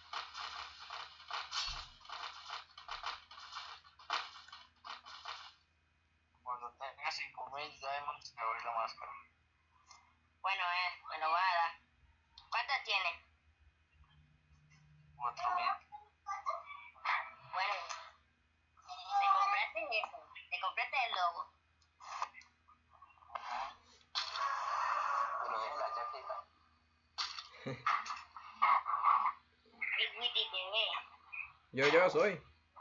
Cuando tenga 5.000 diamonds, me doy la máscara. Bueno, me lo voy a dar. ¿Cuántas tiene? 4.000. Bueno, te compraste eso. Te compraste el logo. Pero es la chaqueta. ¿Qué witty tiene? Yo soy.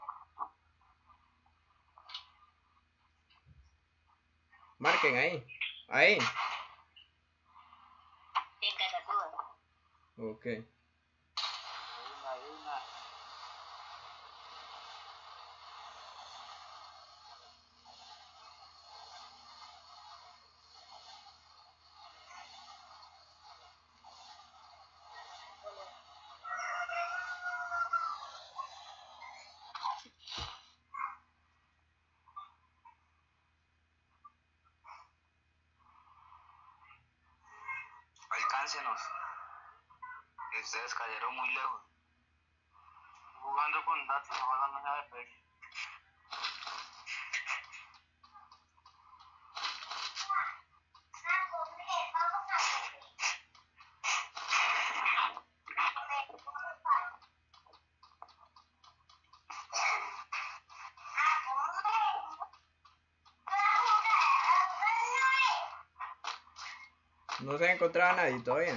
Marquen ahí. Ahí. Sin catatúa. Ok. Una. Alcáncenos. Ustedes cayeron muy lejos. jugando con datos, ojalá no sea de pecho. No se ha encontrado a nadie todavía.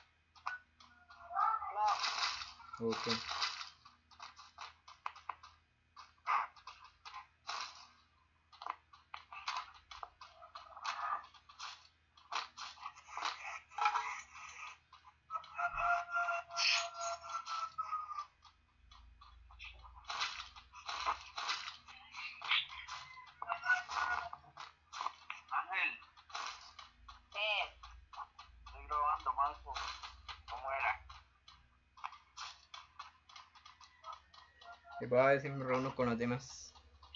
Ok. Y voy a ver si me reúno con los demás.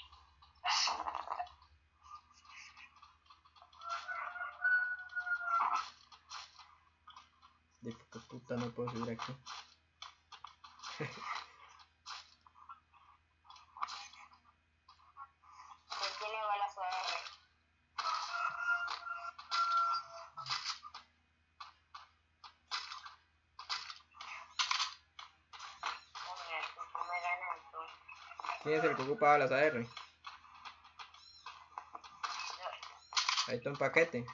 De qué puta no puedo subir aquí. ¿Quién tiene balas AR? Hombre, tú me ganas tú. ¿Quién es el que ocupaba las AR? Yo. Ahí está un paquete.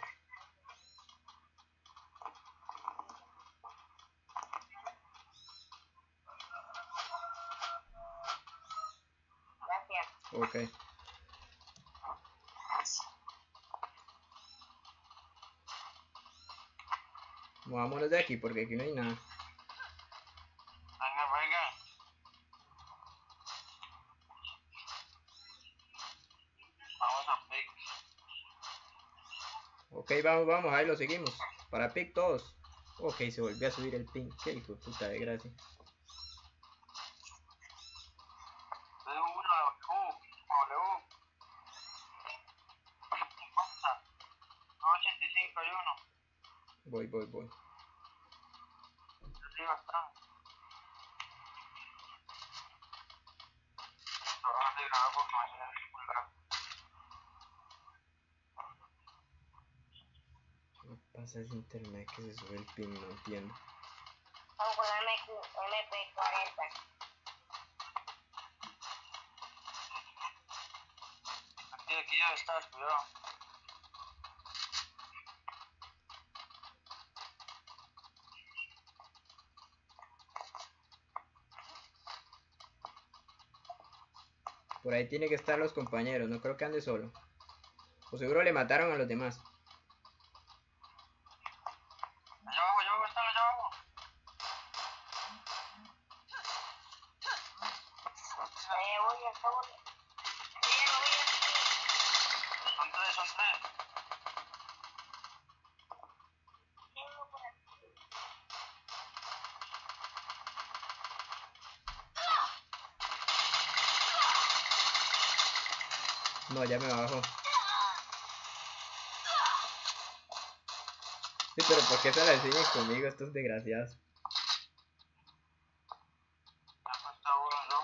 Gracias. Ok. Movámonos de aquí porque aquí no hay nada. Venga, venga. Vamos a pick. Ok, vamos, vamos, ahí lo seguimos. Para pick todos. Ok, se volvió a subir el ping. Qué hijo de puta de gracia. W, W. 85 y 1. Voy, voy, voy. Arriba está. Ahora te grabo porque mañana es muy rápido. ¿Qué pasa ese internet que se sube el ping? No entiendo. Vamos con MP40. Aquí ya estás, cuidado. Por ahí tiene que estar los compañeros. No creo que ande solo. O seguro le mataron a los demás. Allá abajo, están allá abajo. Voy a favor. Son tres. No, ya me bajó. Sí, pero ¿por qué se la enseñan conmigo estos desgraciados? Ya pues está uno, ¿no?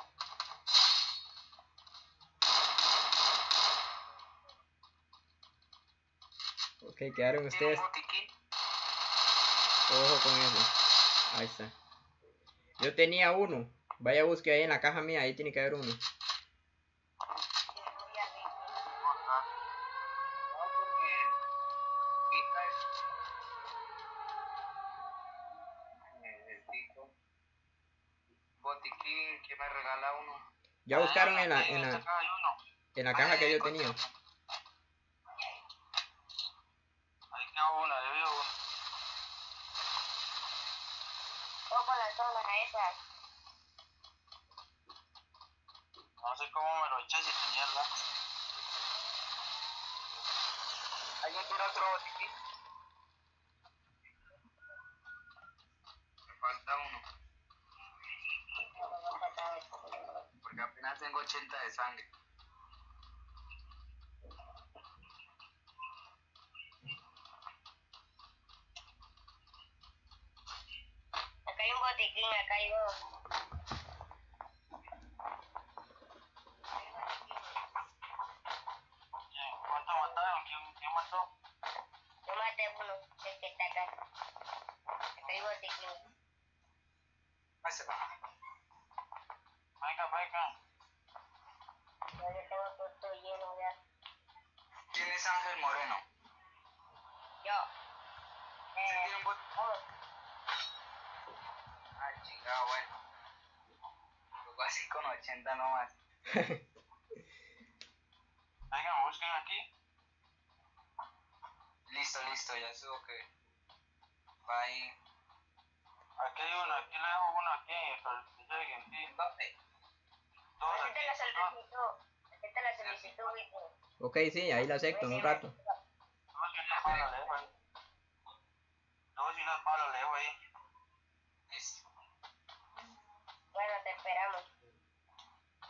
Ok, quedaron ¿Tiene ustedes. un botiquín? Ojo con eso. Ahí está. Yo tenía uno. Vaya, busque ahí en la caja mía. Ahí tiene que haber uno. No, porque quita necesito botiquín que me regala uno. Ya buscaron en Acá hay uno. la caja que yo tenía. Ahí quedó una, le veo una. Vamos con las zonas a esas. No sé cómo me lo eché si tenía la. ¿Alguien tiene otro botiquín? Me falta uno, porque apenas tengo 80 de sangre. Acá hay un botiquín, acá hay dos. ¿Cuánto mataron? ¿Quién mató? Yo maté uno, el que está acá. Acá hay botiquín. Ahí se va. Venga. Yo tengo todo lleno ya. ¿Quién es Ángel Moreno? Yo. ¿Sí tiene un botiquín? Ay, chingado, bueno. Luego así con 80 nomás. Venga, busquen aquí. Listo, ya subo que va ahí. Aquí hay uno, aquí le dejo uno aquí, para que lleguen, sí. ¿Dónde? Todos aquí. Acepta la solicitud. Acepta la solicitud, Víctor. Ok, sí, ahí la acepto en un rato. Luego si unas balas le dejo ahí. Listo. Bueno, te esperamos.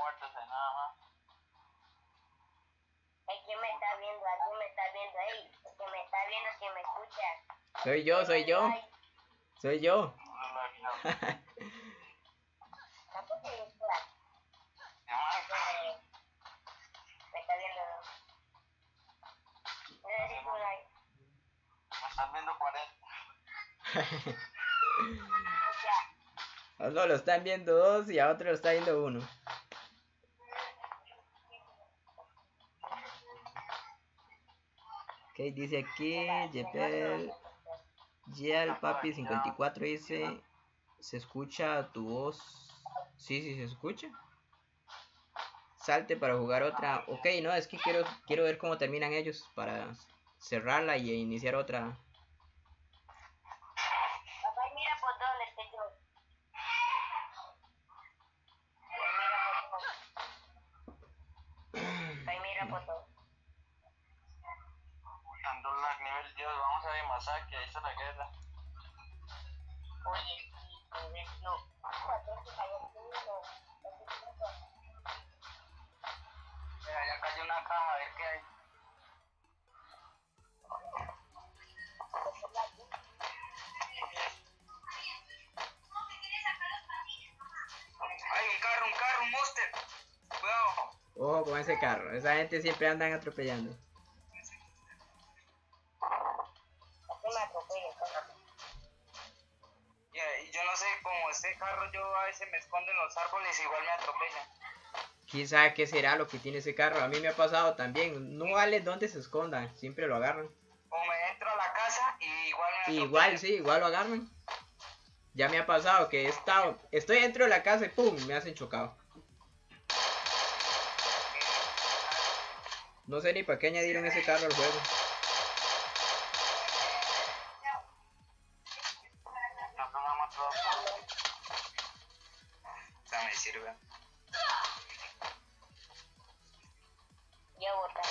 muertos en nada. ¿Quién me está viendo? ¿Alguien me está viendo ahí? El que me está viendo, que me escucha. Soy yo, soy yo. Soy yo. Tampoco es claro. Me está viendo. Necesito un like. Me están viendo 40. A uno lo están viendo 2 y a otro lo está viendo 1. Ok, dice aquí, Yel Papi 54 dice, ¿se escucha tu voz? Sí, sí, se escucha. Salte para jugar otra. Ok, no, es que quiero ver cómo terminan ellos para cerrarla y iniciar otra. Papá, mira por dónde estoy yo. Mira por dónde. Ando lag nivel Dios, vamos a ver Masaki, ahí está la guerra. Oye, sí, no. Mira, ya cayó una caja, a ver qué hay. Hay un carro, un monster. Cuidado. Ojo con ese carro, esa gente siempre andan atropellando. Y yo no sé, como este carro yo a veces me escondo en los árboles y igual me atropellan. Quizá qué será lo que tiene ese carro. A mí me ha pasado también. No vale dónde se escondan, siempre lo agarran. O me entro a la casa y igual me atropellan. Igual, sí, igual lo agarran. Ya me ha pasado que estoy dentro de la casa y ¡pum! Me hacen chocado. No sé ni para qué añadieron ese carro al juego. O sea, me sirve. Ya botar.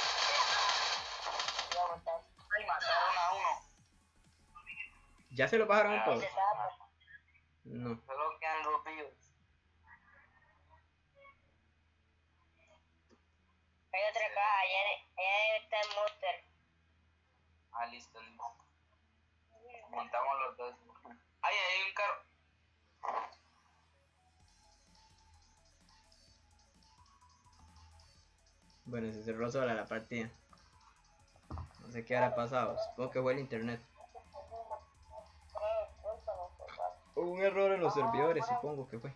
Ay, mataron a uno. ¿Ya se lo bajaron todos? Se estaba No. Solo quedan dos vivos. Hay otra caja, allá está el monster. Ah, listo. Montamos los dos. Ay, hay un carro. Bueno, se cerró sola la partida. No sé qué habrá pasado. Supongo que fue el internet. Hubo un error en los servidores, supongo que fue.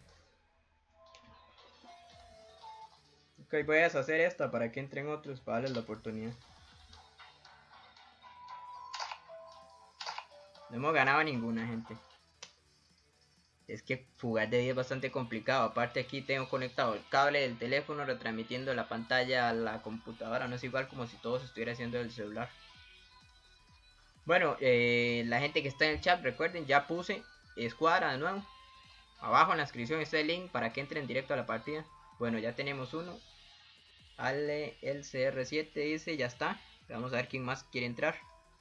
Ok, voy a deshacer esta para que entren otros para darles la oportunidad. No hemos ganado ninguna, gente. Es que jugar de día es bastante complicado. Aparte aquí tengo conectado el cable del teléfono retransmitiendo la pantalla a la computadora. No es igual como si todo se estuviera haciendo del celular. Bueno, la gente que está en el chat, recuerden, ya puse escuadra de nuevo. Abajo en la descripción está el link para que entren directo a la partida. Bueno, ya tenemos uno. Ale, el CR7 dice, ya está. Vamos a ver quién más quiere entrar.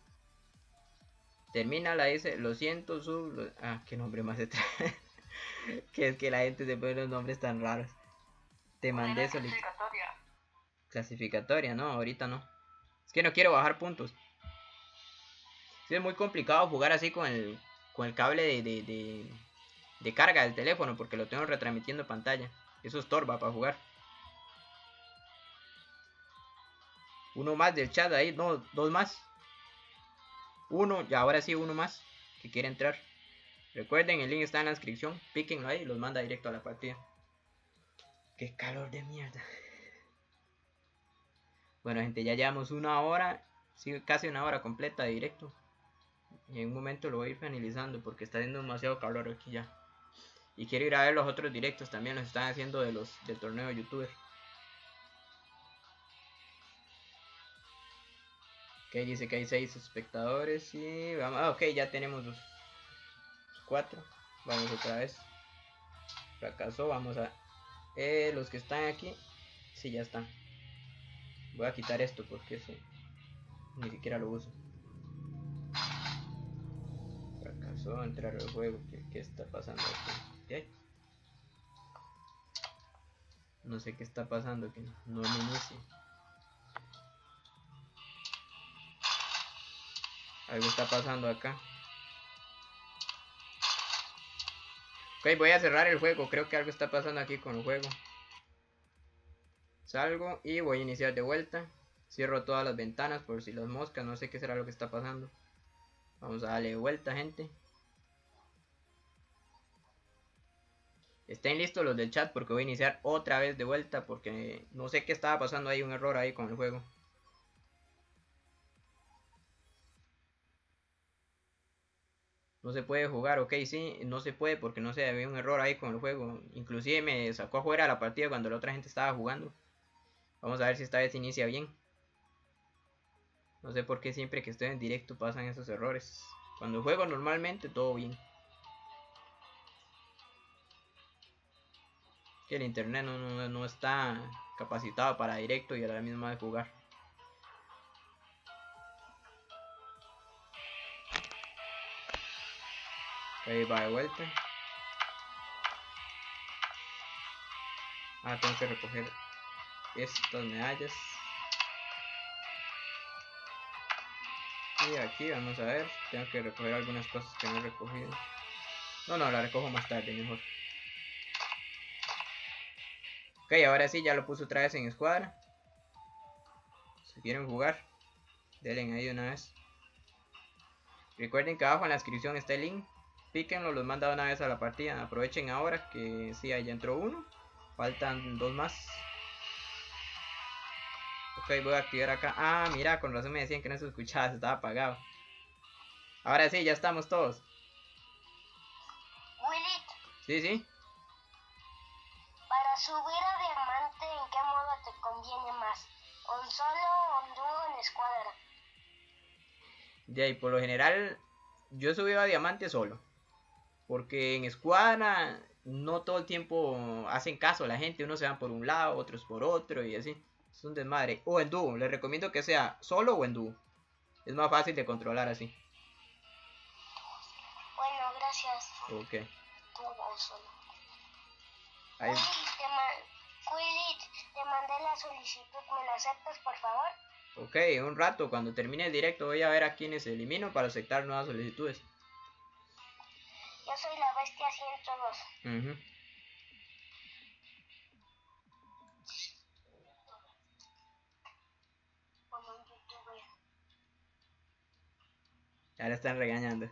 Termina la dice, lo siento, sub. Ah, qué nombre más se trae. Que es que la gente se pone los nombres tan raros. Te mandé solicitud. Clasificatoria, no, ahorita no. Es que no quiero bajar puntos. Sí, es muy complicado jugar así con el cable de carga del teléfono porque lo tengo retransmitiendo pantalla. Eso estorba para jugar. Uno más del chat ahí, no, dos más. Uno, y ahora sí uno más que quiere entrar. Recuerden, el link está en la descripción. Píquenlo ahí y los manda directo a la partida. Qué calor de mierda. Bueno, gente, ya llevamos una hora. Sí, casi una hora completa de directo. Y en un momento lo voy a ir finalizando porque está haciendo demasiado calor aquí ya. Y quiero ir a ver los otros directos también. Los están haciendo del torneo de youtuber. Ok, dice que hay 6 espectadores. Y vamos. Ah, ok, ya tenemos los 4. Vamos otra vez. Fracasó. Vamos a. Los que están aquí. Sí, ya están. Voy a quitar esto porque ni siquiera lo uso. Fracasó entrar al juego. ¿Qué está pasando aquí? ¿Qué hay? No sé qué está pasando, que no me inicia. Algo está pasando acá. Ok, voy a cerrar el juego. Creo que algo está pasando aquí con el juego. Salgo y voy a iniciar de vuelta. Cierro todas las ventanas por si las moscas. No sé qué será lo que está pasando. Vamos a darle vuelta, gente. Estén listos los del chat porque voy a iniciar otra vez de vuelta. Porque no sé qué estaba pasando ahí. Un error ahí con el juego. No se puede jugar, ok, sí, no se puede porque no sé, había un error ahí con el juego. Inclusive me sacó afuera de la partida cuando la otra gente estaba jugando. Vamos a ver si esta vez inicia bien. No sé por qué siempre que estoy en directo pasan esos errores. Cuando juego normalmente todo bien. Que el internet no está capacitado para directo y a la misma de jugar. Ahí va de vuelta. Ah, tengo que recoger estas medallas. Y aquí vamos a ver. Tengo que recoger algunas cosas que no he recogido. No, la recojo más tarde mejor. Ok, ahora sí, ya lo puse otra vez en escuadra. Si quieren jugar, denle ahí una vez. Recuerden que abajo en la descripción está el link. Píquenlo, los manda una vez a la partida. Aprovechen ahora que sí, ahí ya entró uno. Faltan dos más. Ok, voy a activar acá. Ah, mira, con razón me decían que no se escuchaba, se estaba apagado. Ahora sí, ya estamos todos. Willy, Sí, sí. para subir a diamante, ¿en qué modo te conviene más? ¿On solo, on dúo, en escuadra? De ahí, por lo general, yo he subido a diamante solo. Porque en escuadra no todo el tiempo hacen caso a la gente. Unos se van por un lado, otros por otro y así. Es un desmadre. O en dúo. Les recomiendo que sea solo o en dúo. Es más fácil de controlar así. Bueno, gracias. Ok. Dúo solo. Ahí. Willy, te mandé la solicitud. ¿Me la aceptas, por favor? Ok, un rato. Cuando termine el directo voy a ver a quienes elimino para aceptar nuevas solicitudes. Yo soy la bestia 102. Como un youtuber. Ya la están regañando.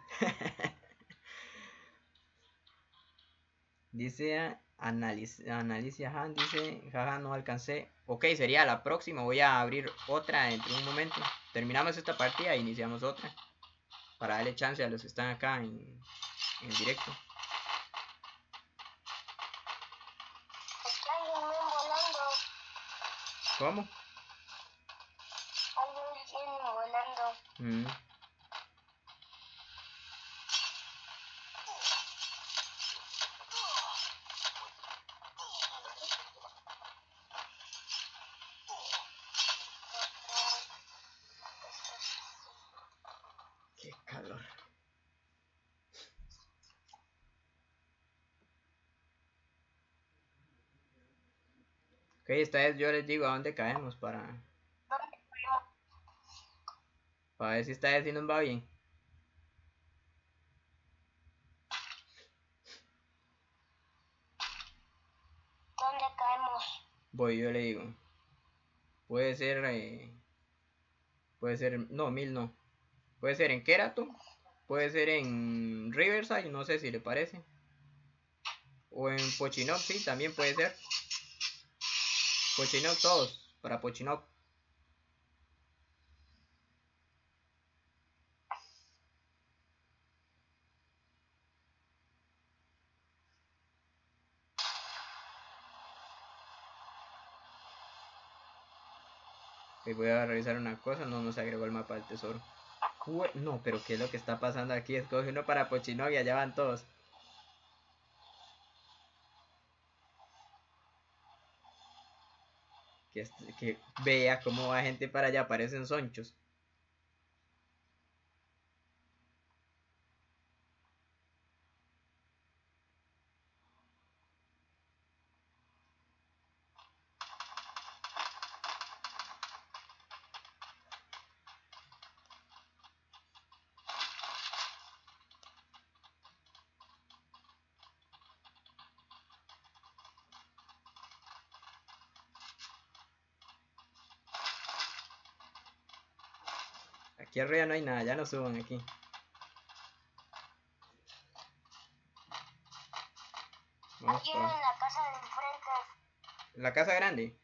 Dice Analicia Han, dice, jaja, no alcancé. Ok, sería la próxima. Voy a abrir otra dentro de un momento. Terminamos esta partida e iniciamos otra. Para darle chance a los que están acá en directo. Está alguien volando. ¿Cómo? Alguien volando. Qué calor. Ok, esta vez yo les digo a dónde caemos para ver si esta vez sí nos va bien. ¿Dónde caemos? Voy, yo le digo. Puede ser, no, 1000 no. Puede ser en Kerato, puede ser en Riverside, no sé si le parece. O en Pochinok, sí, también puede ser. Pochinok todos, para Pochinok. Y voy a revisar una cosa, no nos agregó el mapa del tesoro. No, pero ¿qué es lo que está pasando aquí? Escoge uno para Pochinok y allá van todos. Que vea cómo va gente para allá, parecen sonchos. Aquí arriba no hay nada, ya no suban aquí. Vamos Aquí para en la casa de enfrente. la casa grande.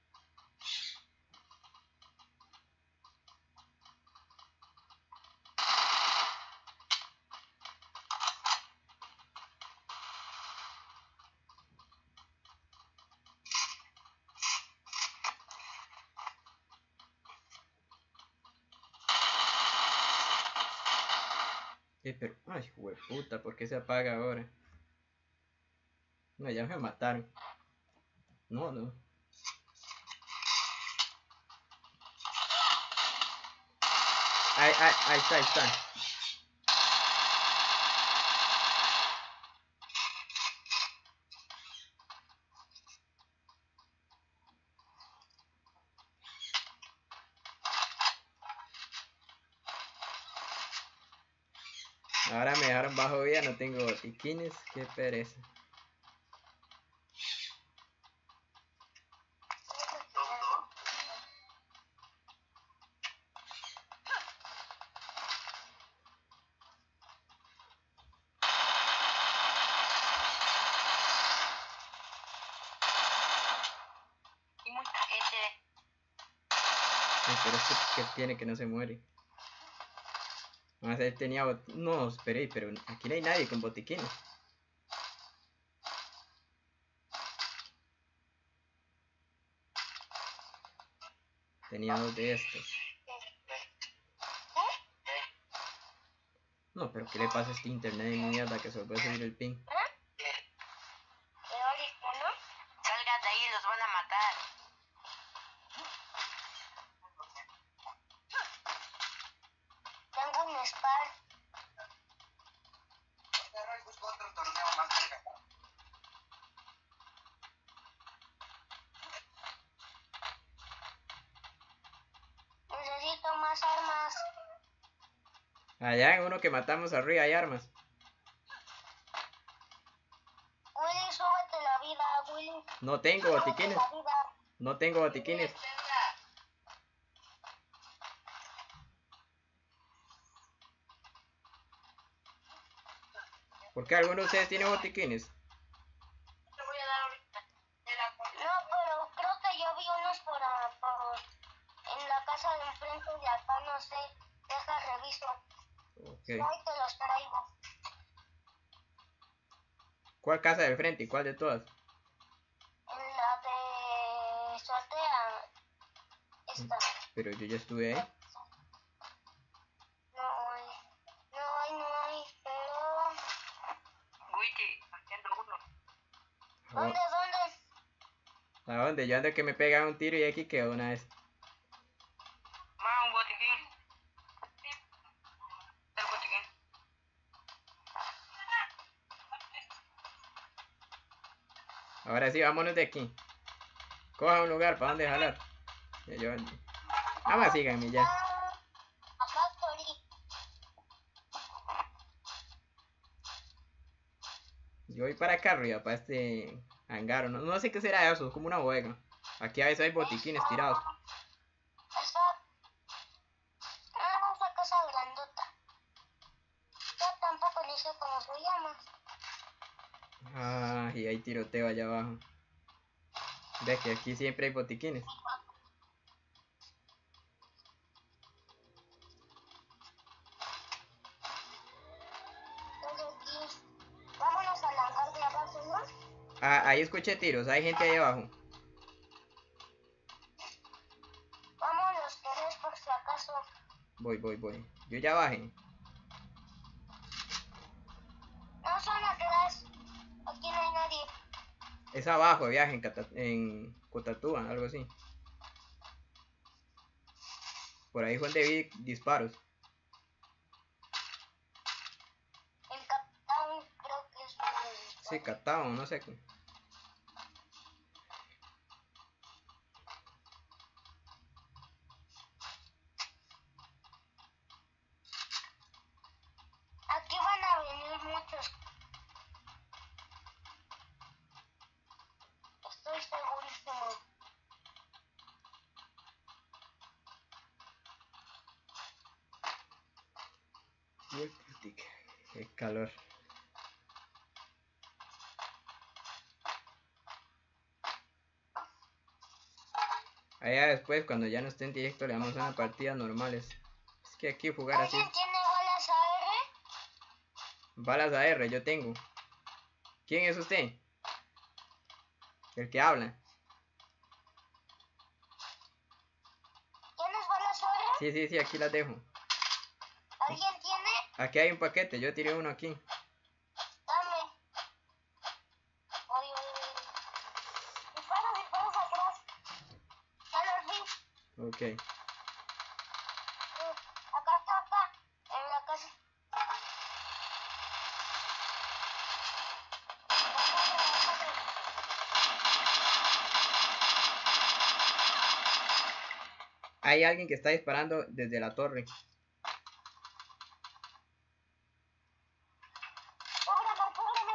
Pero, ay, hueputa, ¿por qué se apaga ahora? No, ya me mataron. No, no. Ahí está, ahí está. Ahora me dejaron bajo vida, no tengo botiquines, qué pereza. Y mucha gente. Ay, pero esto que tiene que no se muere. Vamos a ver, tenía no, esperé, pero aquí no hay nadie con botiquines. Tenía 2 de estos. No, pero ¿qué le pasa a este internet de mierda que se vuelve a subir el ping? Salgan de ahí, los van a matar. Tengo un Spark. Busco otro torneo más cerca. Necesito más armas. Allá en uno que matamos arriba hay armas. Willy, súbete la vida, Willy. No tengo botiquines. Súbete la vida. No tengo botiquines. ¿Por qué alguno de ustedes tiene botiquines? Te voy a dar ahorita. No, pero creo que yo vi unos en la casa de enfrente de acá, no sé. Deja, reviso. Ok. Hoy te los traigo. ¿Cuál casa del frente y cuál de todas? En la de Sotea. Esta. Pero yo ya estuve ahí. No hay, pero... Wiki, haciendo uno. ¿Dónde? ¿A dónde? Yo ando que me pegan un tiro y aquí quedó una vez. Más un botiquín. El botiquín. Ahora sí, vámonos de aquí. Coja un lugar para donde jalar. Ya yo... Nada más síganme ya. A Factory. Yo voy para acá arriba, para este hangar. No sé qué será eso, es como una bodega. Aquí a veces hay botiquines tirados. Esa casa grandota. Yo tampoco ni sé cómo se llama. Ah, y hay tiroteo allá abajo. Ves que aquí siempre hay botiquines. Entonces aquí. Vámonos al hangar de abajo, ¿no? Ah, ahí escuché tiros, hay gente ahí abajo. Vámonos tres por si acaso. Voy. Yo ya bajé. No son atrás. Aquí no hay nadie. Es abajo, viaje en Cotatúa, algo así. Por ahí fue donde vi disparos. El capitán creo que es un... Sí, Catao, no sé qué. Aquí van a venir muchos. Estoy segurísimo. Tic, qué calor. Allá después, cuando ya no esté en directo, le damos una partida normales. Es que aquí jugar así. ¿Alguien tiene balas AR? Balas AR, yo tengo. ¿Quién es usted? El que habla. ¿Tienes balas AR? Sí, sí, sí, aquí las dejo. ¿Alguien tiene? Aquí hay un paquete, yo tiré uno aquí. Dame. Oye, oye, oye. Disparos atrás. Ya los vi. Ok. Acá está, acá. En la casa. Hay alguien que está disparando desde la torre. ¡Cúbreme, cúbreme!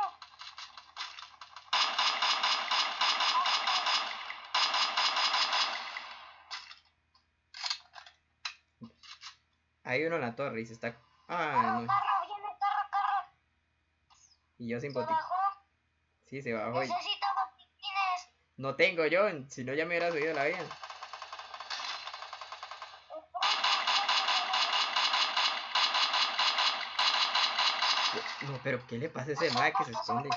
Hay uno en la torre y se está... Ah, Carro, no. carro, viene carro. Y yo sin Se botiquín. bajó. Sí, se bajó. Necesito botiquines. No tengo yo, si no ya me hubiera subido la vida. No, pero ¿qué le pasa a ese mae que se esconde?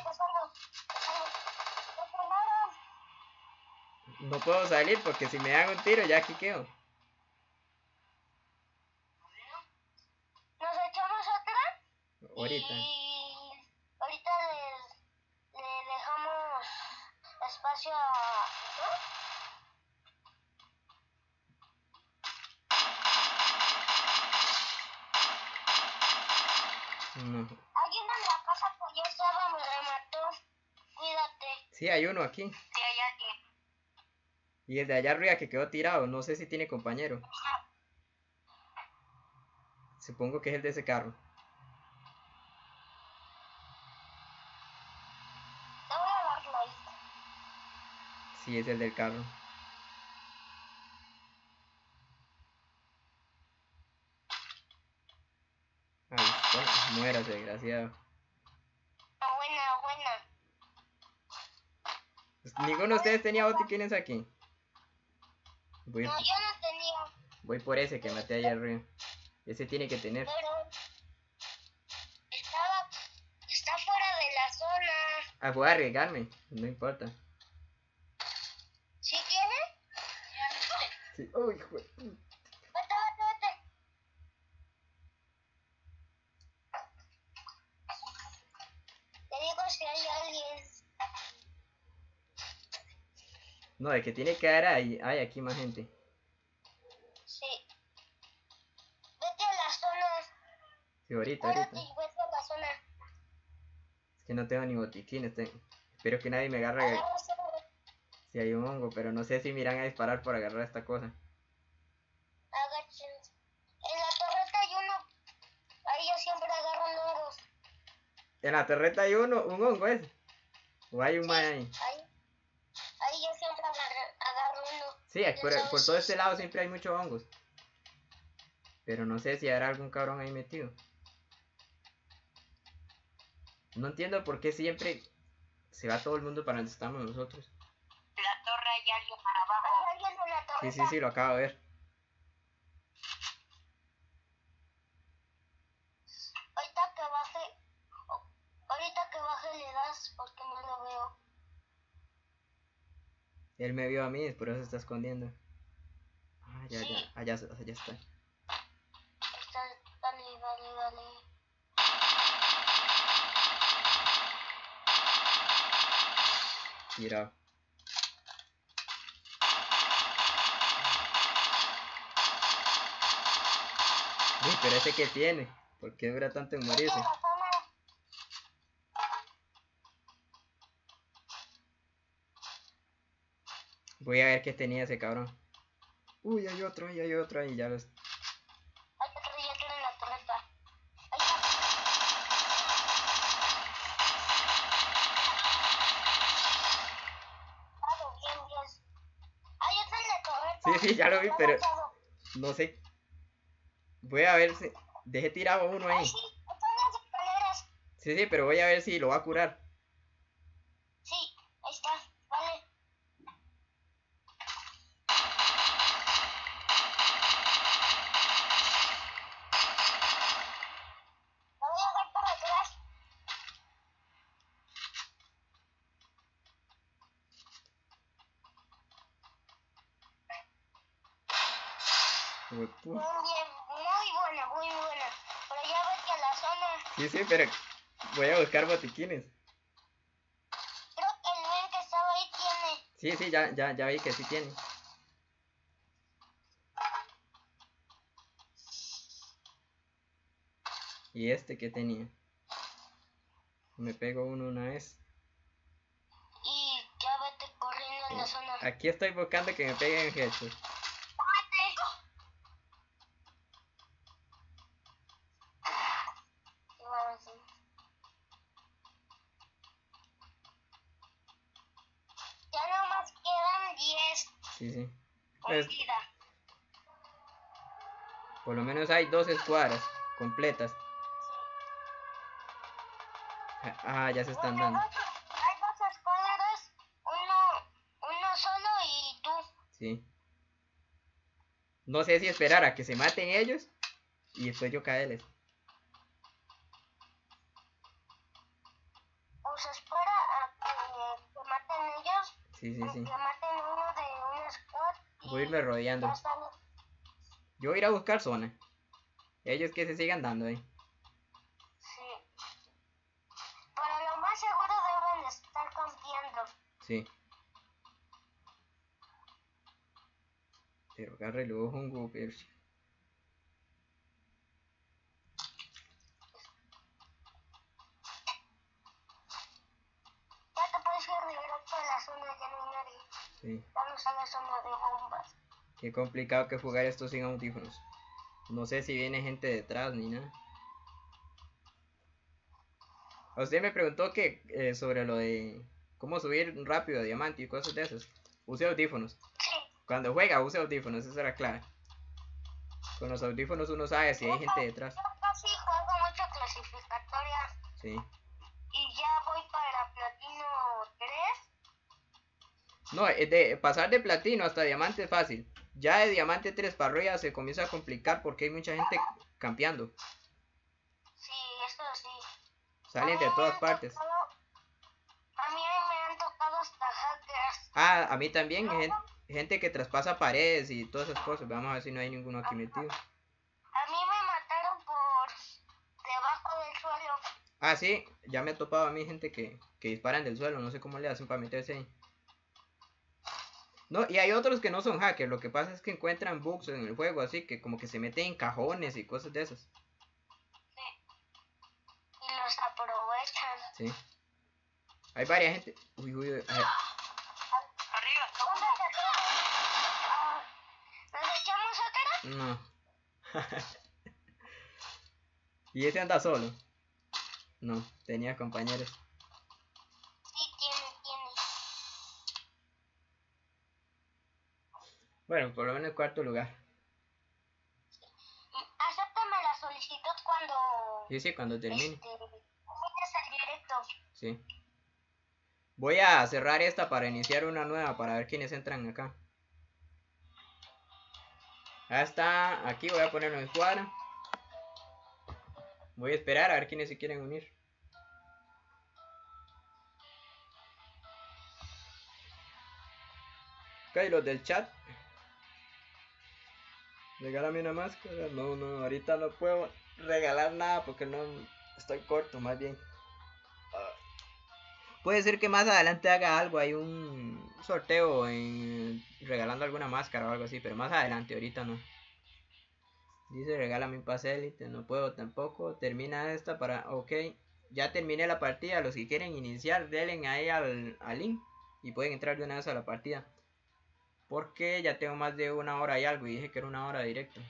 No puedo salir porque si me dan un tiro ya aquí quedo. Nos echamos otra. Ahorita. Y ahorita le dejamos espacio a... No. Alguien en la casa que yo estaba me remató. Cuídate. Sí, hay uno aquí. Sí, hay alguien. Y el de allá arriba que quedó tirado, no sé si tiene compañero. Supongo que es el de ese carro. Te voy a dar like. Sí, es el del carro. Ahí está. Muérase, desgraciado. Buena, buena. Ninguno de ustedes tenía botiquines aquí. Voy, No, yo no tenía, voy por ese que maté allá arriba. Ese tiene que tener. pero está fuera de la zona. Ah, voy a arriesgarme. No importa. ¿Sí tiene? Sí. Uy, hijo de- Vete. Te digo si hay alguien. No, de que tiene que haber ahí. Hay aquí más gente. Sí. Vete a la zona. Sí, ahorita. Cúrate y vete a la zona. Es que no tengo ni botiquines. Espero que nadie me agarre Agarra ese- si hay un hongo, pero no sé si me irán a disparar por agarrar esta cosa. Agachen. En la torreta hay uno. Ahí yo siempre agarro hongos. En la torreta hay un hongo ese. O hay un mae ahí. Ahí yo siempre agarro uno. Sí, por todo este lado siempre hay muchos hongos. Pero no sé si habrá algún cabrón ahí metido. No entiendo por qué siempre se va todo el mundo para donde estamos nosotros. En la torre hay alguien para abajo. Hay alguien en la torreta. Sí, lo acabo de ver. Ahorita que baje le das porque no lo veo. Él me vio a mí, por eso se está escondiendo. Ah, ya, Sí. ya, allá está. Dale. Tirado. Uy, pero ese que tiene. ¿Por qué dura tanto en morirse? Voy a ver qué tenía ese cabrón. Uy, hay otro ahí, ya los... Hay otro en la torreta. Ahí está. Bien. Hay otro en la torreta. Sí, ya lo vi, pero no sé. Voy a ver si... Dejé tirado uno ahí. Sí, está en Sí, sí, pero voy a ver si lo va a curar. Sí, ahí está, vale. Lo voy a dar para atrás. Huepu. Muy bien, muy buena, muy buena. Pero ya ves que la zona, Sí, sí, pero voy a buscar botiquines. creo que el men que estaba ahí tiene. Sí, sí, ya vi que sí tiene. ¿Y este qué tenía? Me pego uno una vez. Y ya vete corriendo en la zona. Aquí estoy buscando que me peguen headshot. ¡Tómate! Y vamos, sí. Ya nomás quedan 10 Sí, sí. con Pues, vida. por lo menos hay 2 escuadras completas. Ah, ya se están Bueno, dando. hay dos escuadras, uno solo y tú. Sí. No sé si esperar a que se maten ellos y después yo caerles. Pues espera a que maten ellos, Sí, sí, sí. que maten uno de un squad y Voy a irme rodeando. ya están. Yo voy a ir a buscar zona. Ellos que se sigan dando ahí. Sí. Pero lo más seguro deben de estar cambiando. Sí. Pero agarre el ojo un Gooper. Ya te puedes ir directo a la zona, ya no hay nadie. Sí. Vamos a la zona de bombas. Qué complicado que jugar esto sin audífonos. No sé si viene gente detrás ni nada. A usted me preguntó que sobre lo de cómo subir rápido a diamante y cosas de esas. Use audífonos. Sí. Cuando juega, use audífonos, eso era claro. Con los audífonos uno sabe si hay gente detrás. Yo casi juego mucho clasificatoria Sí. y ya voy para platino 3. No, de pasar de platino hasta diamante es fácil. Ya de diamante 3 para arriba se comienza a complicar porque hay mucha gente campeando. Sí, eso sí. Salen de todas partes. A mí me han tocado hasta hackers. Ah, a mí también, gente que traspasa paredes y todas esas cosas. Vamos a ver si no hay ninguno aquí metido. A mí me mataron por debajo del suelo. Ah, sí, ya me he topado a mí gente que disparan del suelo. No sé cómo le hacen para meterse ahí. No, y hay otros que no son hackers. Lo que pasa es que encuentran bugs en el juego, así que como que se meten en cajones y cosas de esas. Sí. Y los aprovechan. Sí. Hay varias gente. Uy, uy, uy. Arriba, ¿Dónde te quedas? Ah, ¿nos echamos a cara? No. ¿Y ese anda solo? No, tenía compañeros. Sí, tiene. Bueno, por lo menos cuarto lugar. Acéptame la solicitud cuando Sí, sí, cuando termine. termines el directo. Sí. Voy a cerrar esta para iniciar una nueva para ver quiénes entran acá. Ya está, aquí voy a ponerlo en escuadra. Voy a esperar a ver quiénes se quieren unir. Ok, los del chat. Regálame una máscara. No, no, ahorita no puedo regalar nada porque no estoy corto, más bien. Puede ser que más adelante haga algo, hay un sorteo regalando alguna máscara o algo así, pero más adelante, ahorita no. Dice regálame un pase élite, no puedo tampoco. Termina esta para, ok, ya terminé la partida. Los que quieren iniciar, denle ahí al link y pueden entrar de una vez a la partida. Porque ya tengo más de una hora y algo y dije que era una hora directo.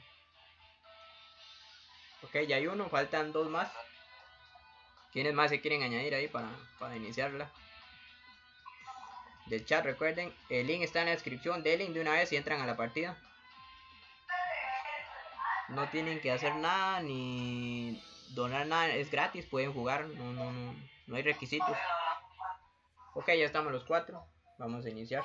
Ok, ya hay uno, faltan dos más. ¿Quiénes más se quieren añadir ahí para iniciarla? Del chat, recuerden, el link está en la descripción. Denle de una vez y entran a la partida. No tienen que hacer nada ni donar nada, es gratis, pueden jugar, no hay requisitos. Ok, ya estamos los 4, vamos a iniciar.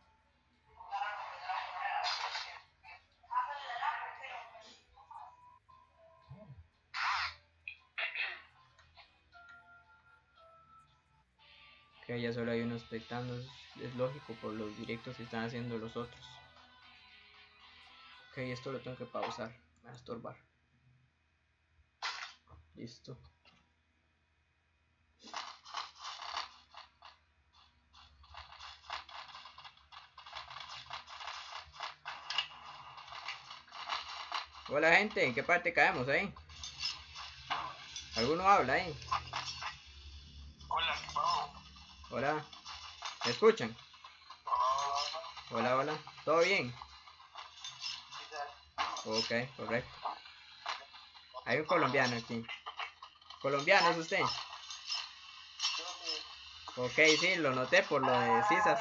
Ok, ya solo hay unos espectando, es lógico por los directos que están haciendo los otros. Ok, esto lo tengo que pausar, me va a estorbar. Listo. Hola gente, ¿en qué parte caemos ahí? ¿Alguno habla ahí? Hola, ¿qué pasó? Hola, ¿me escuchan? Hola. Hola, ¿todo bien? Ok, correcto. Hay un colombiano aquí. ¿Colombiano es usted? Ok, sí, lo noté por lo de Cisas.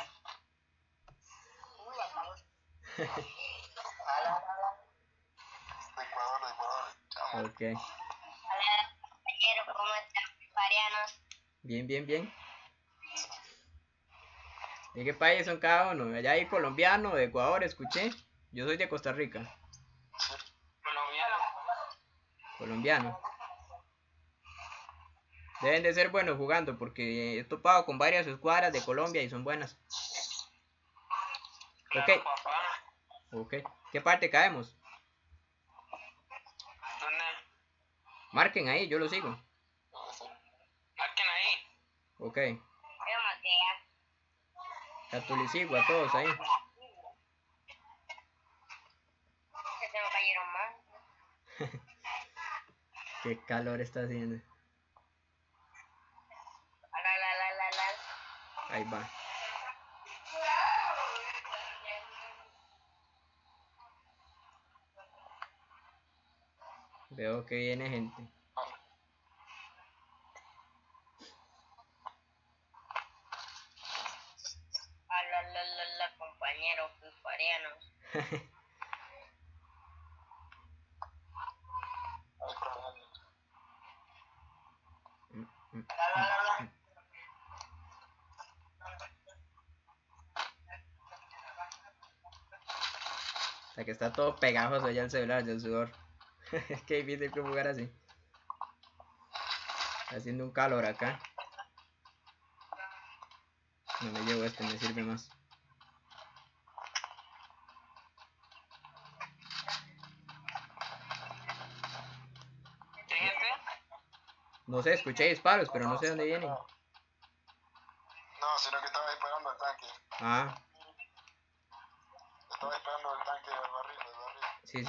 De Ecuador. Chamo. Ok, Hola, compañero, ¿cómo están, marianos? bien. ¿De qué país son cada uno? Allá hay colombiano, de Ecuador, escuché. Yo soy de Costa Rica. Colombiano. Colombiano. Deben de ser buenos jugando porque he topado con varias escuadras de Colombia y son buenas. Claro, Ok, papá. ok. ¿Qué parte caemos? ¿Dónde? Marquen ahí, yo lo sigo. Marquen ahí. Ok. Yo maté Catulicigo a todos ahí. que se me cayeron más. Qué calor está haciendo. Ahí va. Veo que viene gente. Compañeros fifarianos. O sea que está todo pegajoso ya el celular del sudor. Es que difícil que jugar así. Está haciendo un calor acá. No me llevo este, me sirve más. ¿Quién es este? No sé, escuché disparos, pero no sé dónde vienen. No, sino que estaba disparando el tanque. Ah, Estaba disparando el tanque del barril. sí.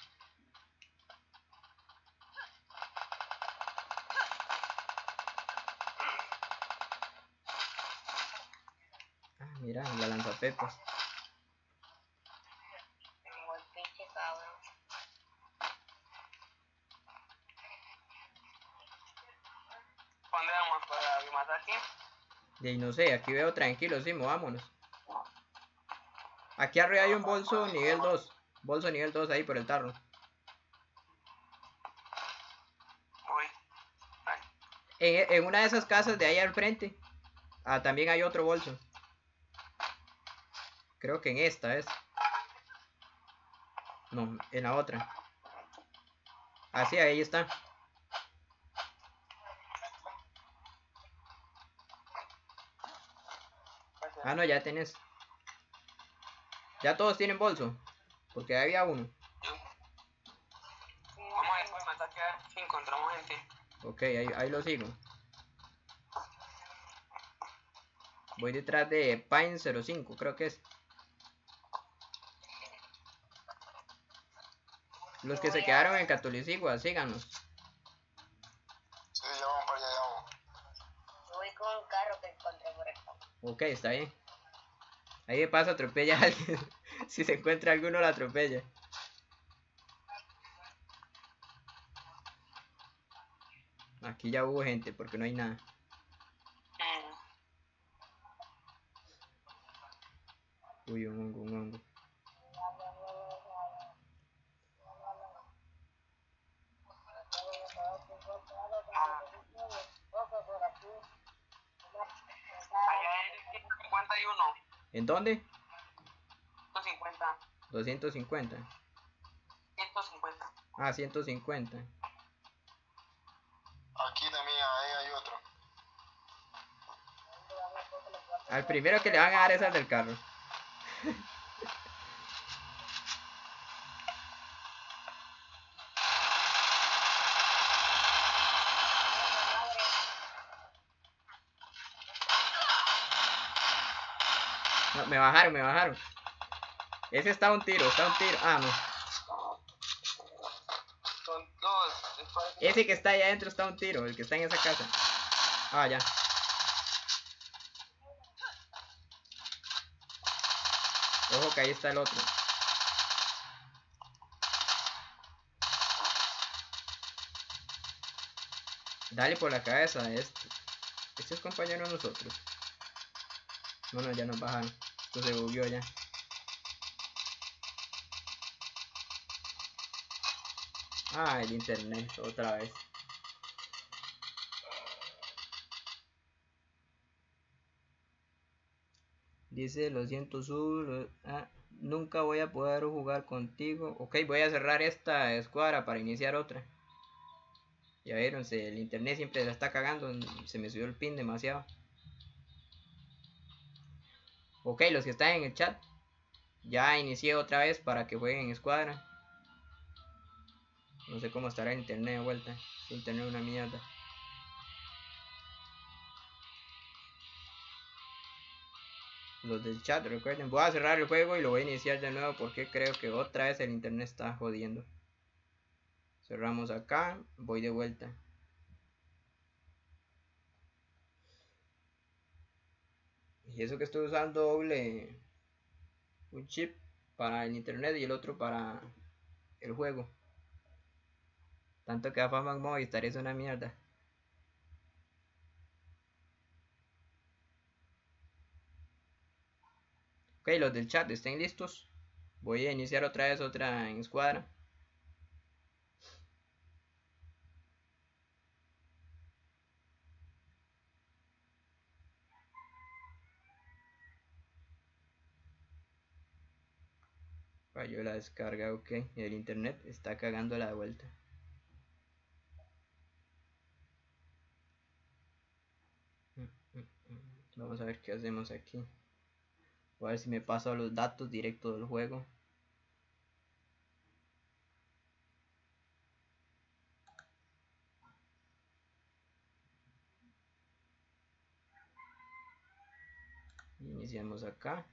Ah, mira, la lanzapepas. Tengo el pinche cabrón. ¿Dónde vamos para Bimasaki? Y ahí no sé, aquí veo tranquilo, sí, movámonos. Aquí arriba hay un bolso nivel 2. Bolso nivel 2 ahí por el tarro. Voy. En una de esas casas de ahí al frente. Ah, también hay otro bolso. Creo que en esta es. No, en la otra. Ah, sí, ahí está. Ah, no, ya tenés. Ya todos tienen bolso. Porque había uno. Vamos a después Bimasaki a ver si encontramos gente. Ok, ahí lo sigo. Voy detrás de Pine 05, creo que es. Los que se quedaron en Catolisigua, síganos. Sí, ya vamos para allá, ya vamos. Yo voy con un carro que encontré por acá. Ok, está bien. Ahí de paso atropella a alguien. Si se encuentra alguno, lo atropella. Aquí ya hubo gente porque no hay nada. Uy, un hongo. hay uno. ¿En dónde? 150. 250. 150. Ah, 150. Aquí también ahí hay otro. Al primero que le van a dar es al del carro. No, me bajaron. Ese está a un tiro. Ah, no. Son dos. Ese que está ahí adentro está a un tiro, el que está en esa casa. Ah, ya. Ojo que ahí está el otro. Dale por la cabeza a este. Este es compañero de nosotros. Bueno, ya nos bajaron. Esto se bugueó ya. Ah, el internet, otra vez. Dice, lo siento, nunca voy a poder jugar contigo. Ok, voy a cerrar esta escuadra para iniciar otra. Ya vieron, el internet siempre la está cagando. Se me subió el pin demasiado. Ok, los que están en el chat. Ya inicié otra vez para que jueguen en escuadra. No sé cómo estará el internet de vuelta. El internet es una mierda. Los del chat, recuerden, voy a cerrar el juego y lo voy a iniciar de nuevo porque creo que otra vez el internet está jodiendo. Cerramos acá, voy de vuelta. Y eso que estoy usando un chip para el internet y el otro para el juego. Tanto que a Fama Movistar es una mierda. Ok, los del chat estén listos. Voy a iniciar otra vez otra en escuadra. Falló la descarga, ok. El internet está cagando la vuelta. Vamos a ver qué hacemos aquí. Voy a ver si me paso los datos directos del juego. Iniciamos acá.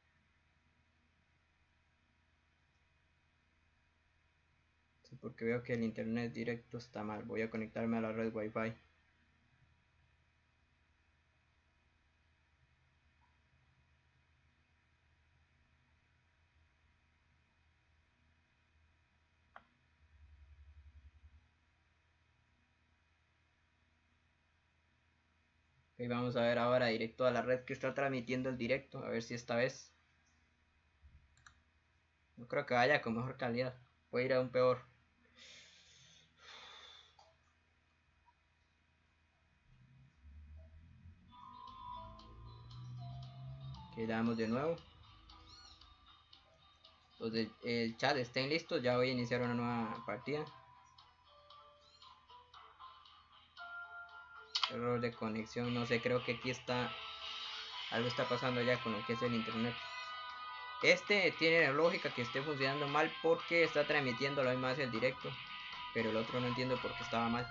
Sí, porque veo que el internet directo está mal. Voy a conectarme a la red Wi-Fi. Ok, vamos a ver ahora directo a la red que está transmitiendo el directo. A ver si esta vez. No creo que vaya con mejor calidad. Puede ir a un peor. Quedamos de nuevo. Los del chat estén listos. Ya voy a iniciar una nueva partida. Error de conexión. No sé, creo que aquí está. Algo está pasando ya con lo que es el internet. Este tiene lógica que esté funcionando mal porque está transmitiendo la misma el directo. Pero el otro no entiendo por qué estaba mal.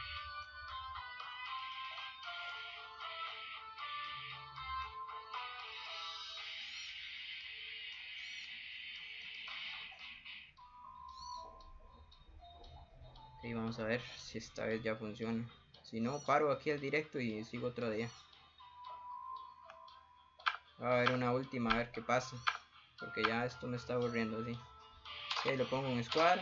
Ok, vamos a ver si esta vez ya funciona. Si no, paro aquí el directo y sigo otro día. Voy a ver una última, a ver qué pasa. Porque ya esto me está aburriendo así. Ok, lo pongo en squad.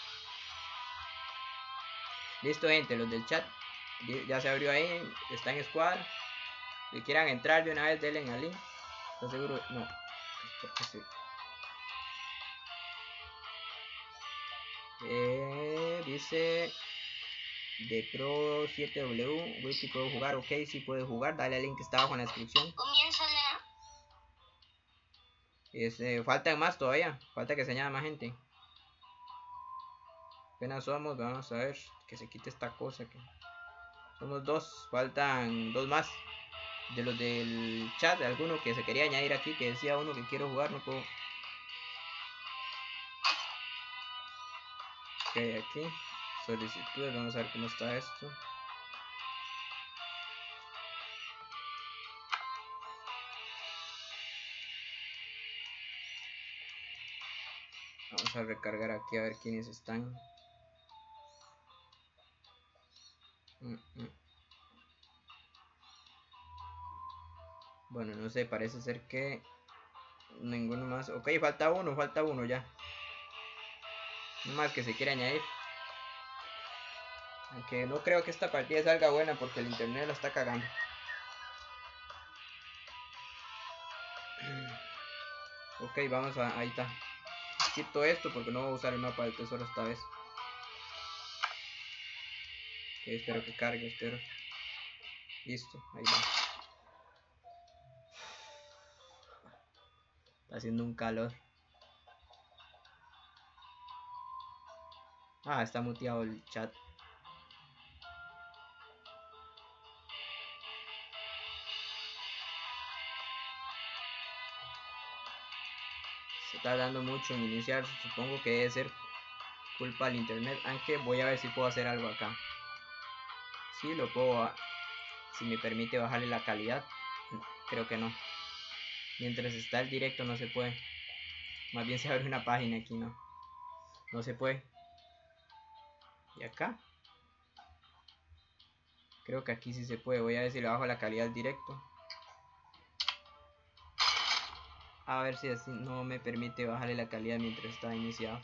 Listo, gente, los del chat. Ya se abrió ahí, está en squad. Si quieran entrar de una vez, denle al link. ¿Estás seguro? No. Porque sí. Dice de Pro 7W. Wiki, ¿puedo jugar? Ok, sí puede jugar. Dale al link que está abajo en la descripción. Comiénzala. Faltan más todavía. Falta que se añada más gente. Apenas somos, vamos a ver. Que se quite esta cosa. Somos dos. Faltan dos más. De los del chat, de alguno que se quería añadir aquí. Que decía uno que quiero jugar, no puedo. Ok, aquí. Solicitudes, vamos a ver cómo está esto. Vamos a recargar aquí a ver quiénes están. Bueno, no sé, parece ser que ninguno más. Ok, falta uno ya. No más que se quiere añadir. Aunque no creo que esta partida salga buena porque el internet la está cagando. Ok, vamos a... Ahí está. Quito esto porque no voy a usar el mapa del tesoro esta vez. Ok, espero que cargue, espero. Listo, ahí va. Está haciendo un calor. Ah, está muteado el chat. Se está tardando mucho en iniciar. Supongo que debe ser culpa del internet. Aunque voy a ver si puedo hacer algo acá. Sí, lo puedo. Si me permite bajarle la calidad. Creo que no. Mientras está el directo no se puede. Más bien se abre una página aquí, no. No se puede. Y acá. Creo que aquí sí se puede. Voy a ver si le bajo la calidad al directo. A ver si así no me permite bajarle la calidad mientras está iniciado.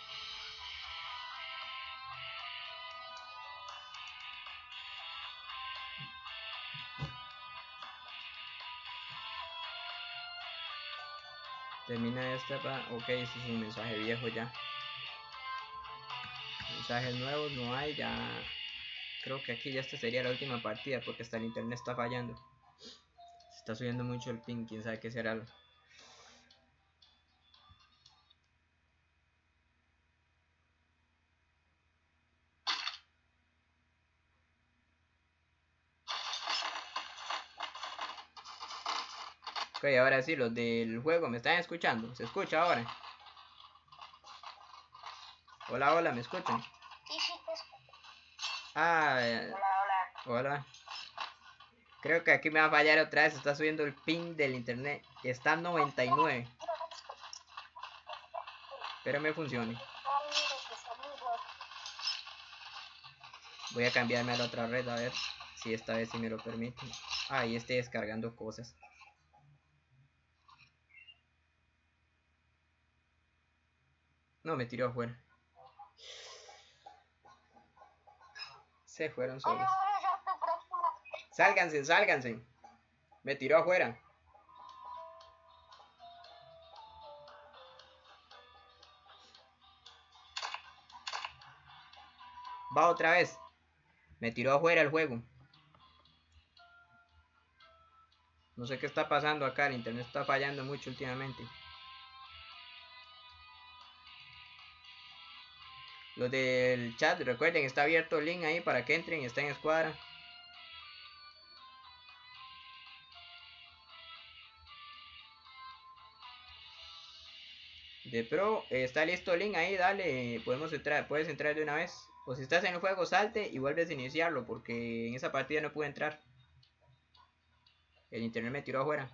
Termina esta ok, eso es un mensaje viejo ya. Mensajes nuevos no hay, ya. Creo que aquí ya esta sería la última partida porque hasta el internet está fallando. Se está subiendo mucho el ping, quién sabe qué será. Ok, ahora sí, los del juego me están escuchando. ¿Se escucha ahora? Hola, hola, ¿me escuchan? Sí, sí, te escucho. Ah, hola. Creo que aquí me va a fallar otra vez. Está subiendo el ping del internet. Está en 99. Pero me funcione. Voy a cambiarme a la otra red a ver si esta vez sí me lo permite. Ah, y estoy descargando cosas. No, me tiró afuera. Se fueron solos. Sálganse, sálganse. Me tiró afuera. Va otra vez. Me tiró afuera el juego. No sé qué está pasando acá. El internet está fallando mucho últimamente. Los del chat, recuerden, está abierto el link ahí para que entren y estén en escuadra. De pro, está listo el link ahí, dale, podemos entrar, puedes entrar de una vez. O si estás en el juego, salte y vuelves a iniciarlo, porque en esa partida no pude entrar. El internet me tiró afuera.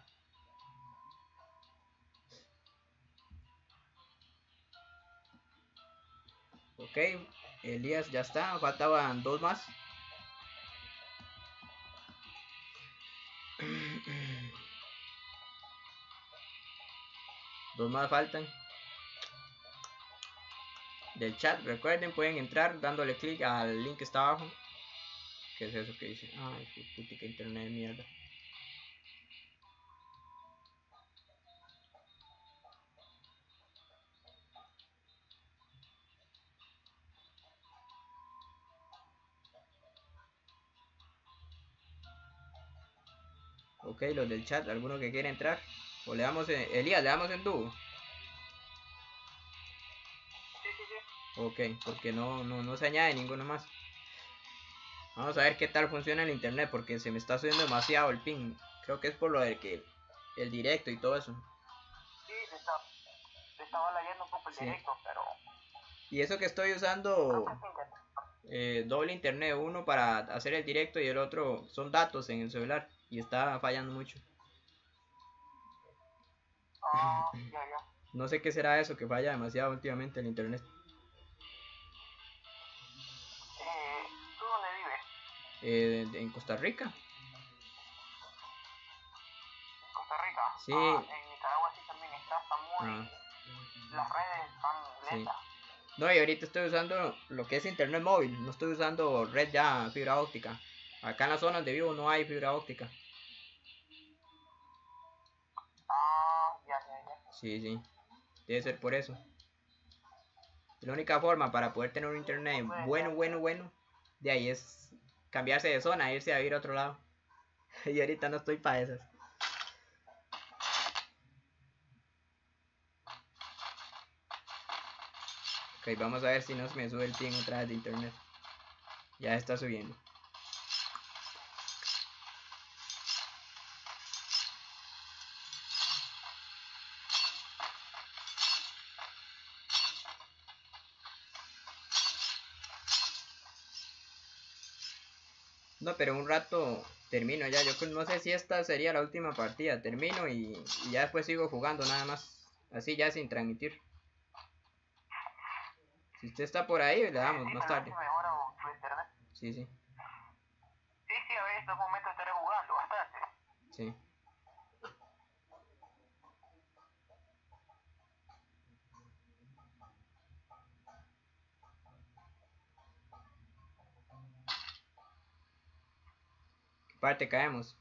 Ok, Elías ya está, faltaban dos más. Dos más faltan. Del chat, recuerden, pueden entrar dándole clic al link que está abajo. ¿Qué es eso que dice? Ay, puta, que internet de mierda. Ok, los del chat, alguno que quiera entrar, O le damos en... Elías, le damos en dúo. Sí, sí, sí. Ok, porque no se añade ninguno más. Vamos a ver qué tal funciona el internet, porque se me está subiendo demasiado el ping. Creo que es por lo del que el directo y todo eso. Sí, se estaba leyendo un poco el Sí. directo, pero Y eso que estoy creo usando que es internet. doble internet, uno para hacer el directo y el otro son datos en el celular. Y está fallando mucho. Ah, ya, ya. No sé qué será eso, que falla demasiado últimamente el internet. ¿Tú dónde vives? En Costa Rica. ¿En Costa Rica? Sí. En Nicaragua sí también está muy... Ah, Las redes están sí. lentas. No, y ahorita estoy usando lo que es internet móvil. No estoy usando red ya, fibra óptica. Acá en la zona donde vivo no hay fibra óptica. Ah, ya, ya, ya. Sí, sí. Debe ser por eso. La única forma para poder tener un internet bueno, de ahí es cambiarse de zona, irse a vivir a otro lado. Y ahorita no estoy para esas. Ok, vamos a ver si no se me sube el ping otra vez de internet. Ya está subiendo. No, pero un rato termino ya. Yo no sé si esta sería la última partida. Termino y ya después sigo jugando nada más. Así ya sin transmitir. Si usted está por ahí, le damos Sí, más tal vez tarde. si mejora tu internet. Sí, sí, Sí, sí, a ver, estos momentos estaré jugando bastante. sí. ¿Qué parte caemos?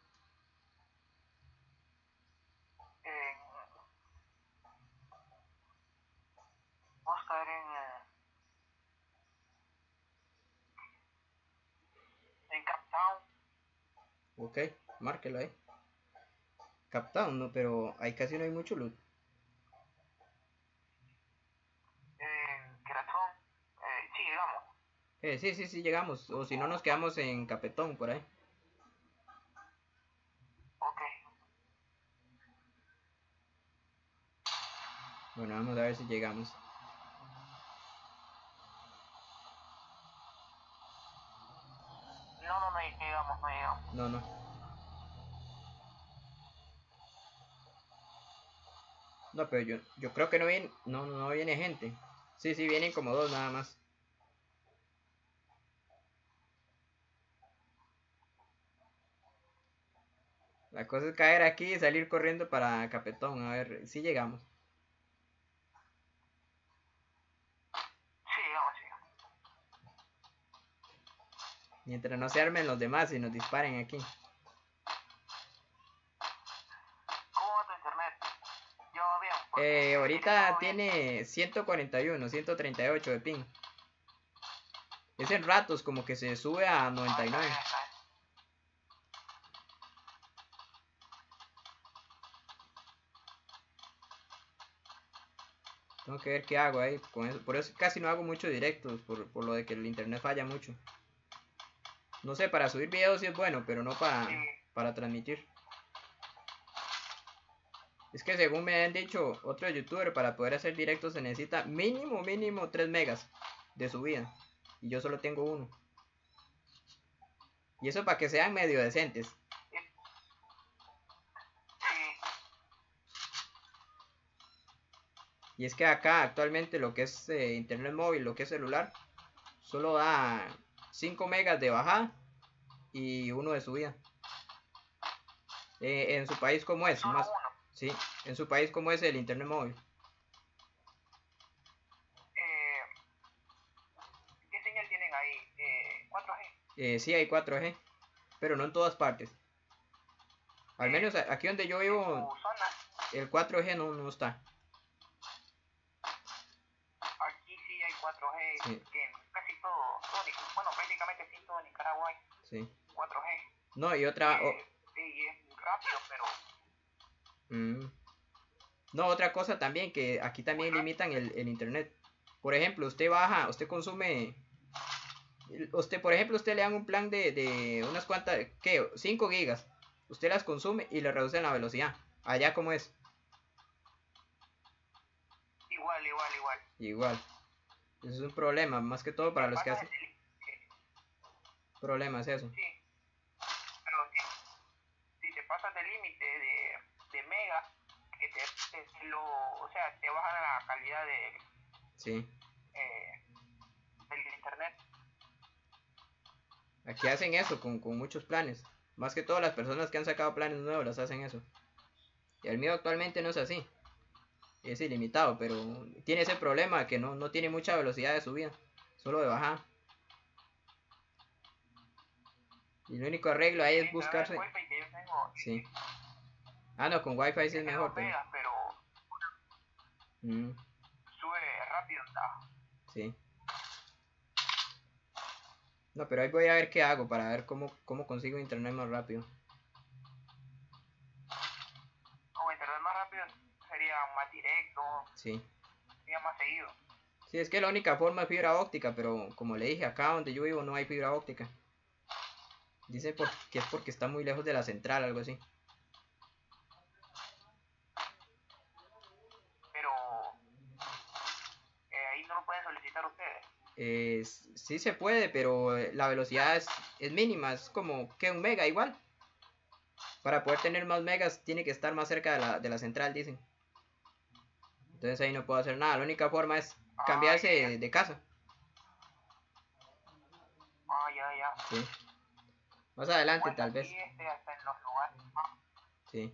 Eh, Vamos a caer en Captown. Ok, márquelo ahí. Captado, no, pero ahí casi no hay mucho loot. En Querazón. Sí, llegamos. Sí, llegamos. O si no, nos quedamos en Capetón, por ahí. Ok. Bueno, vamos a ver si llegamos. No llegamos, no llegamos. No, no. No, pero yo creo que no viene. No viene gente. Sí, vienen como dos nada más. La cosa es caer aquí y salir corriendo para Capetón. A ver si llegamos. Sí, llegamos, sí. Mientras no se armen los demás y nos disparen aquí. ¿Cómo va tu internet? ¿Ya va bien? Porque Ahorita va bien. tiene 141, 138 de ping. Es en ratos como que se sube a Ah, 99. está bien. Tengo que ver qué hago ahí con eso. Por eso casi no hago muchos directos, por lo de que el internet falla mucho. No sé, para subir videos sí es bueno, pero no para transmitir. Es que según me han dicho otros youtubers, para poder hacer directos se necesita mínimo 3 megas de subida. Y yo solo tengo 1. Y eso para que sean medio decentes. Sí. Y es que acá actualmente lo que es internet móvil, lo que es celular, solo da 5 megas de bajada y 1 de subida. En su país, ¿cómo es? Solo Más, uno. sí, en su país, ¿cómo es el internet móvil? ¿Qué señal tienen ahí? 4G. Sí, hay 4G, pero no en todas partes. Al menos aquí donde yo En vivo, tu zona. el 4G no está. Aquí sí hay 4G. Sí. Que en casi todo, bueno, prácticamente sí, todo Nicaragua hay Sí. 4G. No, y otra... Y es rápido, pero Mm. No, otra cosa también, que aquí también limitan el internet. Por ejemplo, usted baja, usted consume, usted, por ejemplo, usted le dan un plan de unas cuantas, ¿qué? 5 gigas. Usted las consume y le reducen la velocidad. Allá, ¿cómo es? Igual. Igual. Eso es un problema, más que todo para los que hacen problemas, eso. Sí, pero si te pasas del límite de mega, que o sea, te baja la calidad Sí. del internet. Aquí hacen eso con muchos planes. Más que todas las personas que han sacado planes nuevos las hacen eso. Y el mío actualmente no es así. Es ilimitado, pero tiene ese problema que no tiene mucha velocidad de subida. Solo de bajada. Y el único arreglo ahí es buscarse. Wi-Fi que yo tengo, Sí. Ah, no, con Wi-Fi sí es tiene mejor, 2 pero. megas, pero Mm, sube rápido. sí. No, pero ahí voy a ver qué hago para ver cómo consigo internet más rápido. O internet más rápido sería más directo, Sí. sería más seguido. Sí, es que la única forma es fibra óptica, pero como le dije, acá donde yo vivo no hay fibra óptica. Dice que es porque está muy lejos de la central, algo así. Pero ahí no lo pueden solicitar ustedes. Sí se puede, pero la velocidad es mínima, es como que 1 mega igual. Para poder tener más megas tiene que estar más cerca de la central, dicen. Entonces ahí no puedo hacer nada, la única forma es cambiarse de casa. Ya. Sí. Más adelante Pues tal aquí, vez. hasta en los lugares Sí.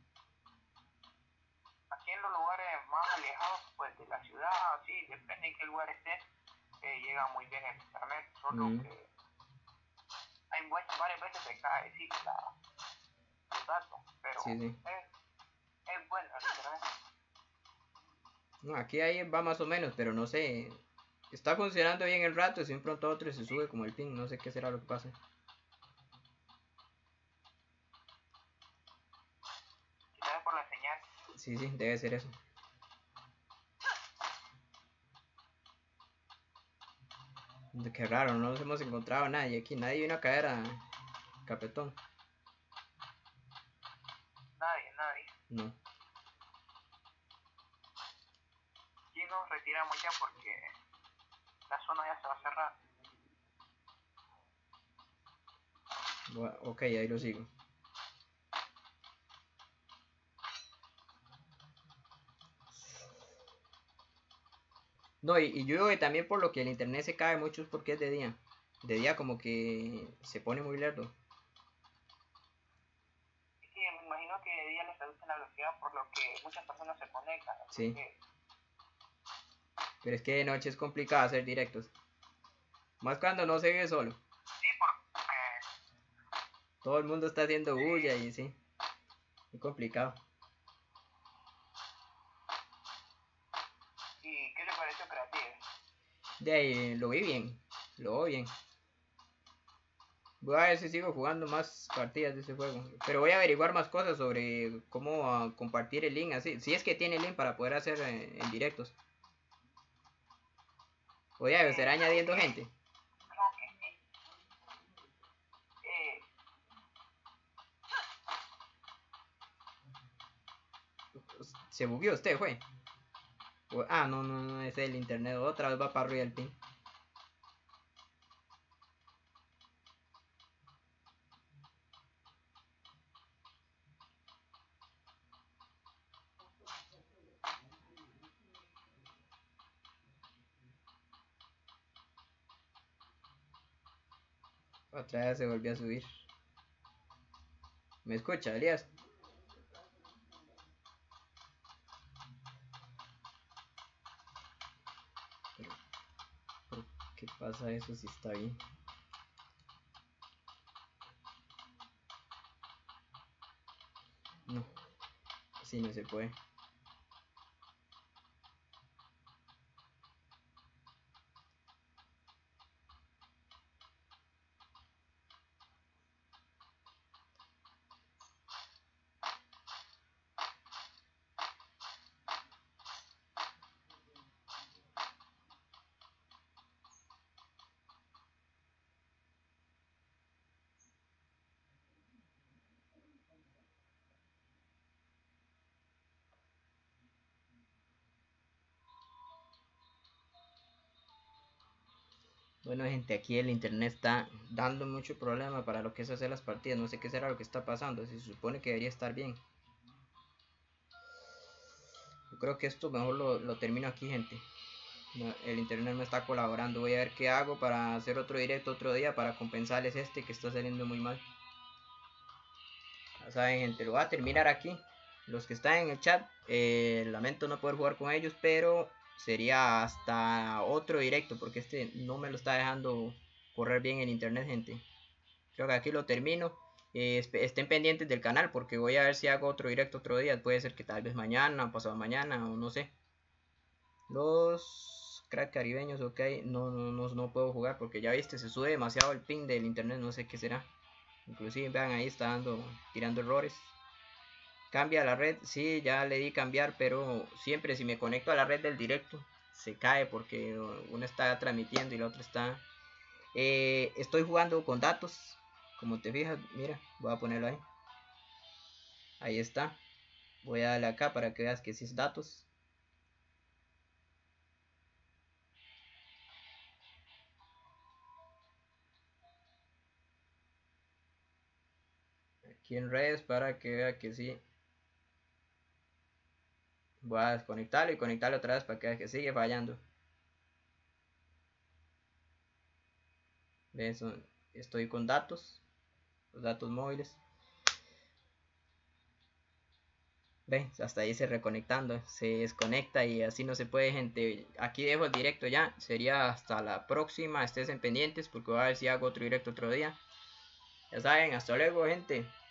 aquí en los lugares más alejados pues de la ciudad, sí, depende en qué lugar estés, llega muy bien el internet, solo Mm. que hay varias veces se cae, sí, los datos, pero Sí, sí. es bueno el internet. No, aquí ahí va más o menos, pero no sé. Está funcionando bien el rato y si de un pronto a otro se sube como el ping, no sé qué será lo que pasa. Quizás por la señal. Sí, sí, debe ser eso. Qué raro, no nos hemos encontrado a nadie aquí. Nadie vino a caer a Capetón. Nadie. No. Aquí nos retiramos ya porque la zona ya se va a cerrar. Ok, ahí lo sigo. No, y yo veo que también por lo que el internet se cae mucho es porque es de día. De día como que se pone muy lerdo. Sí, me imagino que de día les reducen la velocidad por lo que muchas personas se conectan. Sí. Porque Pero es que de noche es complicado hacer directos. Más cuando no se vive solo. sí, porque Todo el mundo está haciendo bulla y sí. Es complicado. ¿y qué le pareció creativo? De ahí lo vi bien. Lo vi bien. Voy a ver si sigo jugando más partidas de ese juego. Pero voy a averiguar más cosas sobre cómo compartir el link así. Si es que tiene link para poder hacer en directos. Voy a estar añadiendo gente. Creo que sí. Se bugueó usted, fue. No, es el internet. Otra vez va para arriba el ping. Otra vez se volvió a subir. ¿Me escucha, Elías? ¿Por qué pasa eso si está bien? No, así no se puede. Bueno, gente, aquí el internet está dando mucho problema para lo que es hacer las partidas. No sé qué será lo que está pasando. Se supone que debería estar bien. Yo creo que esto mejor lo termino aquí, gente. No, el internet no está colaborando. Voy a ver qué hago para hacer otro directo otro día para compensarles este que está saliendo muy mal. Ya saben, gente, lo voy a terminar aquí. Los que están en el chat, lamento no poder jugar con ellos, pero sería hasta otro directo porque este no me lo está dejando correr bien el internet, gente. Creo que aquí lo termino. Estén pendientes del canal porque voy a ver si hago otro directo otro día. Puede ser que tal vez mañana, pasado mañana o no sé. Los crack caribeños, ok, no puedo jugar porque ya viste, se sube demasiado el ping del internet, no sé qué será. Inclusive vean ahí está tirando errores. Cambia la red, sí, ya le di cambiar, pero siempre si me conecto a la red del directo se cae porque una está transmitiendo y la otra está... estoy jugando con datos, como te fijas, mira, voy a ponerlo ahí. Ahí está. Voy a darle acá para que veas que sí es datos. Aquí en redes para que vea que sí. Voy a desconectarlo y conectarlo otra vez para que vea que sigue fallando. ¿Ves? Estoy con datos. Los datos móviles. ¿Ves? Hasta ahí se reconectando. Se desconecta y así no se puede, gente. Aquí dejo el directo ya. Sería hasta la próxima. Estén pendientes porque voy a ver si hago otro directo otro día. Ya saben, hasta luego, gente.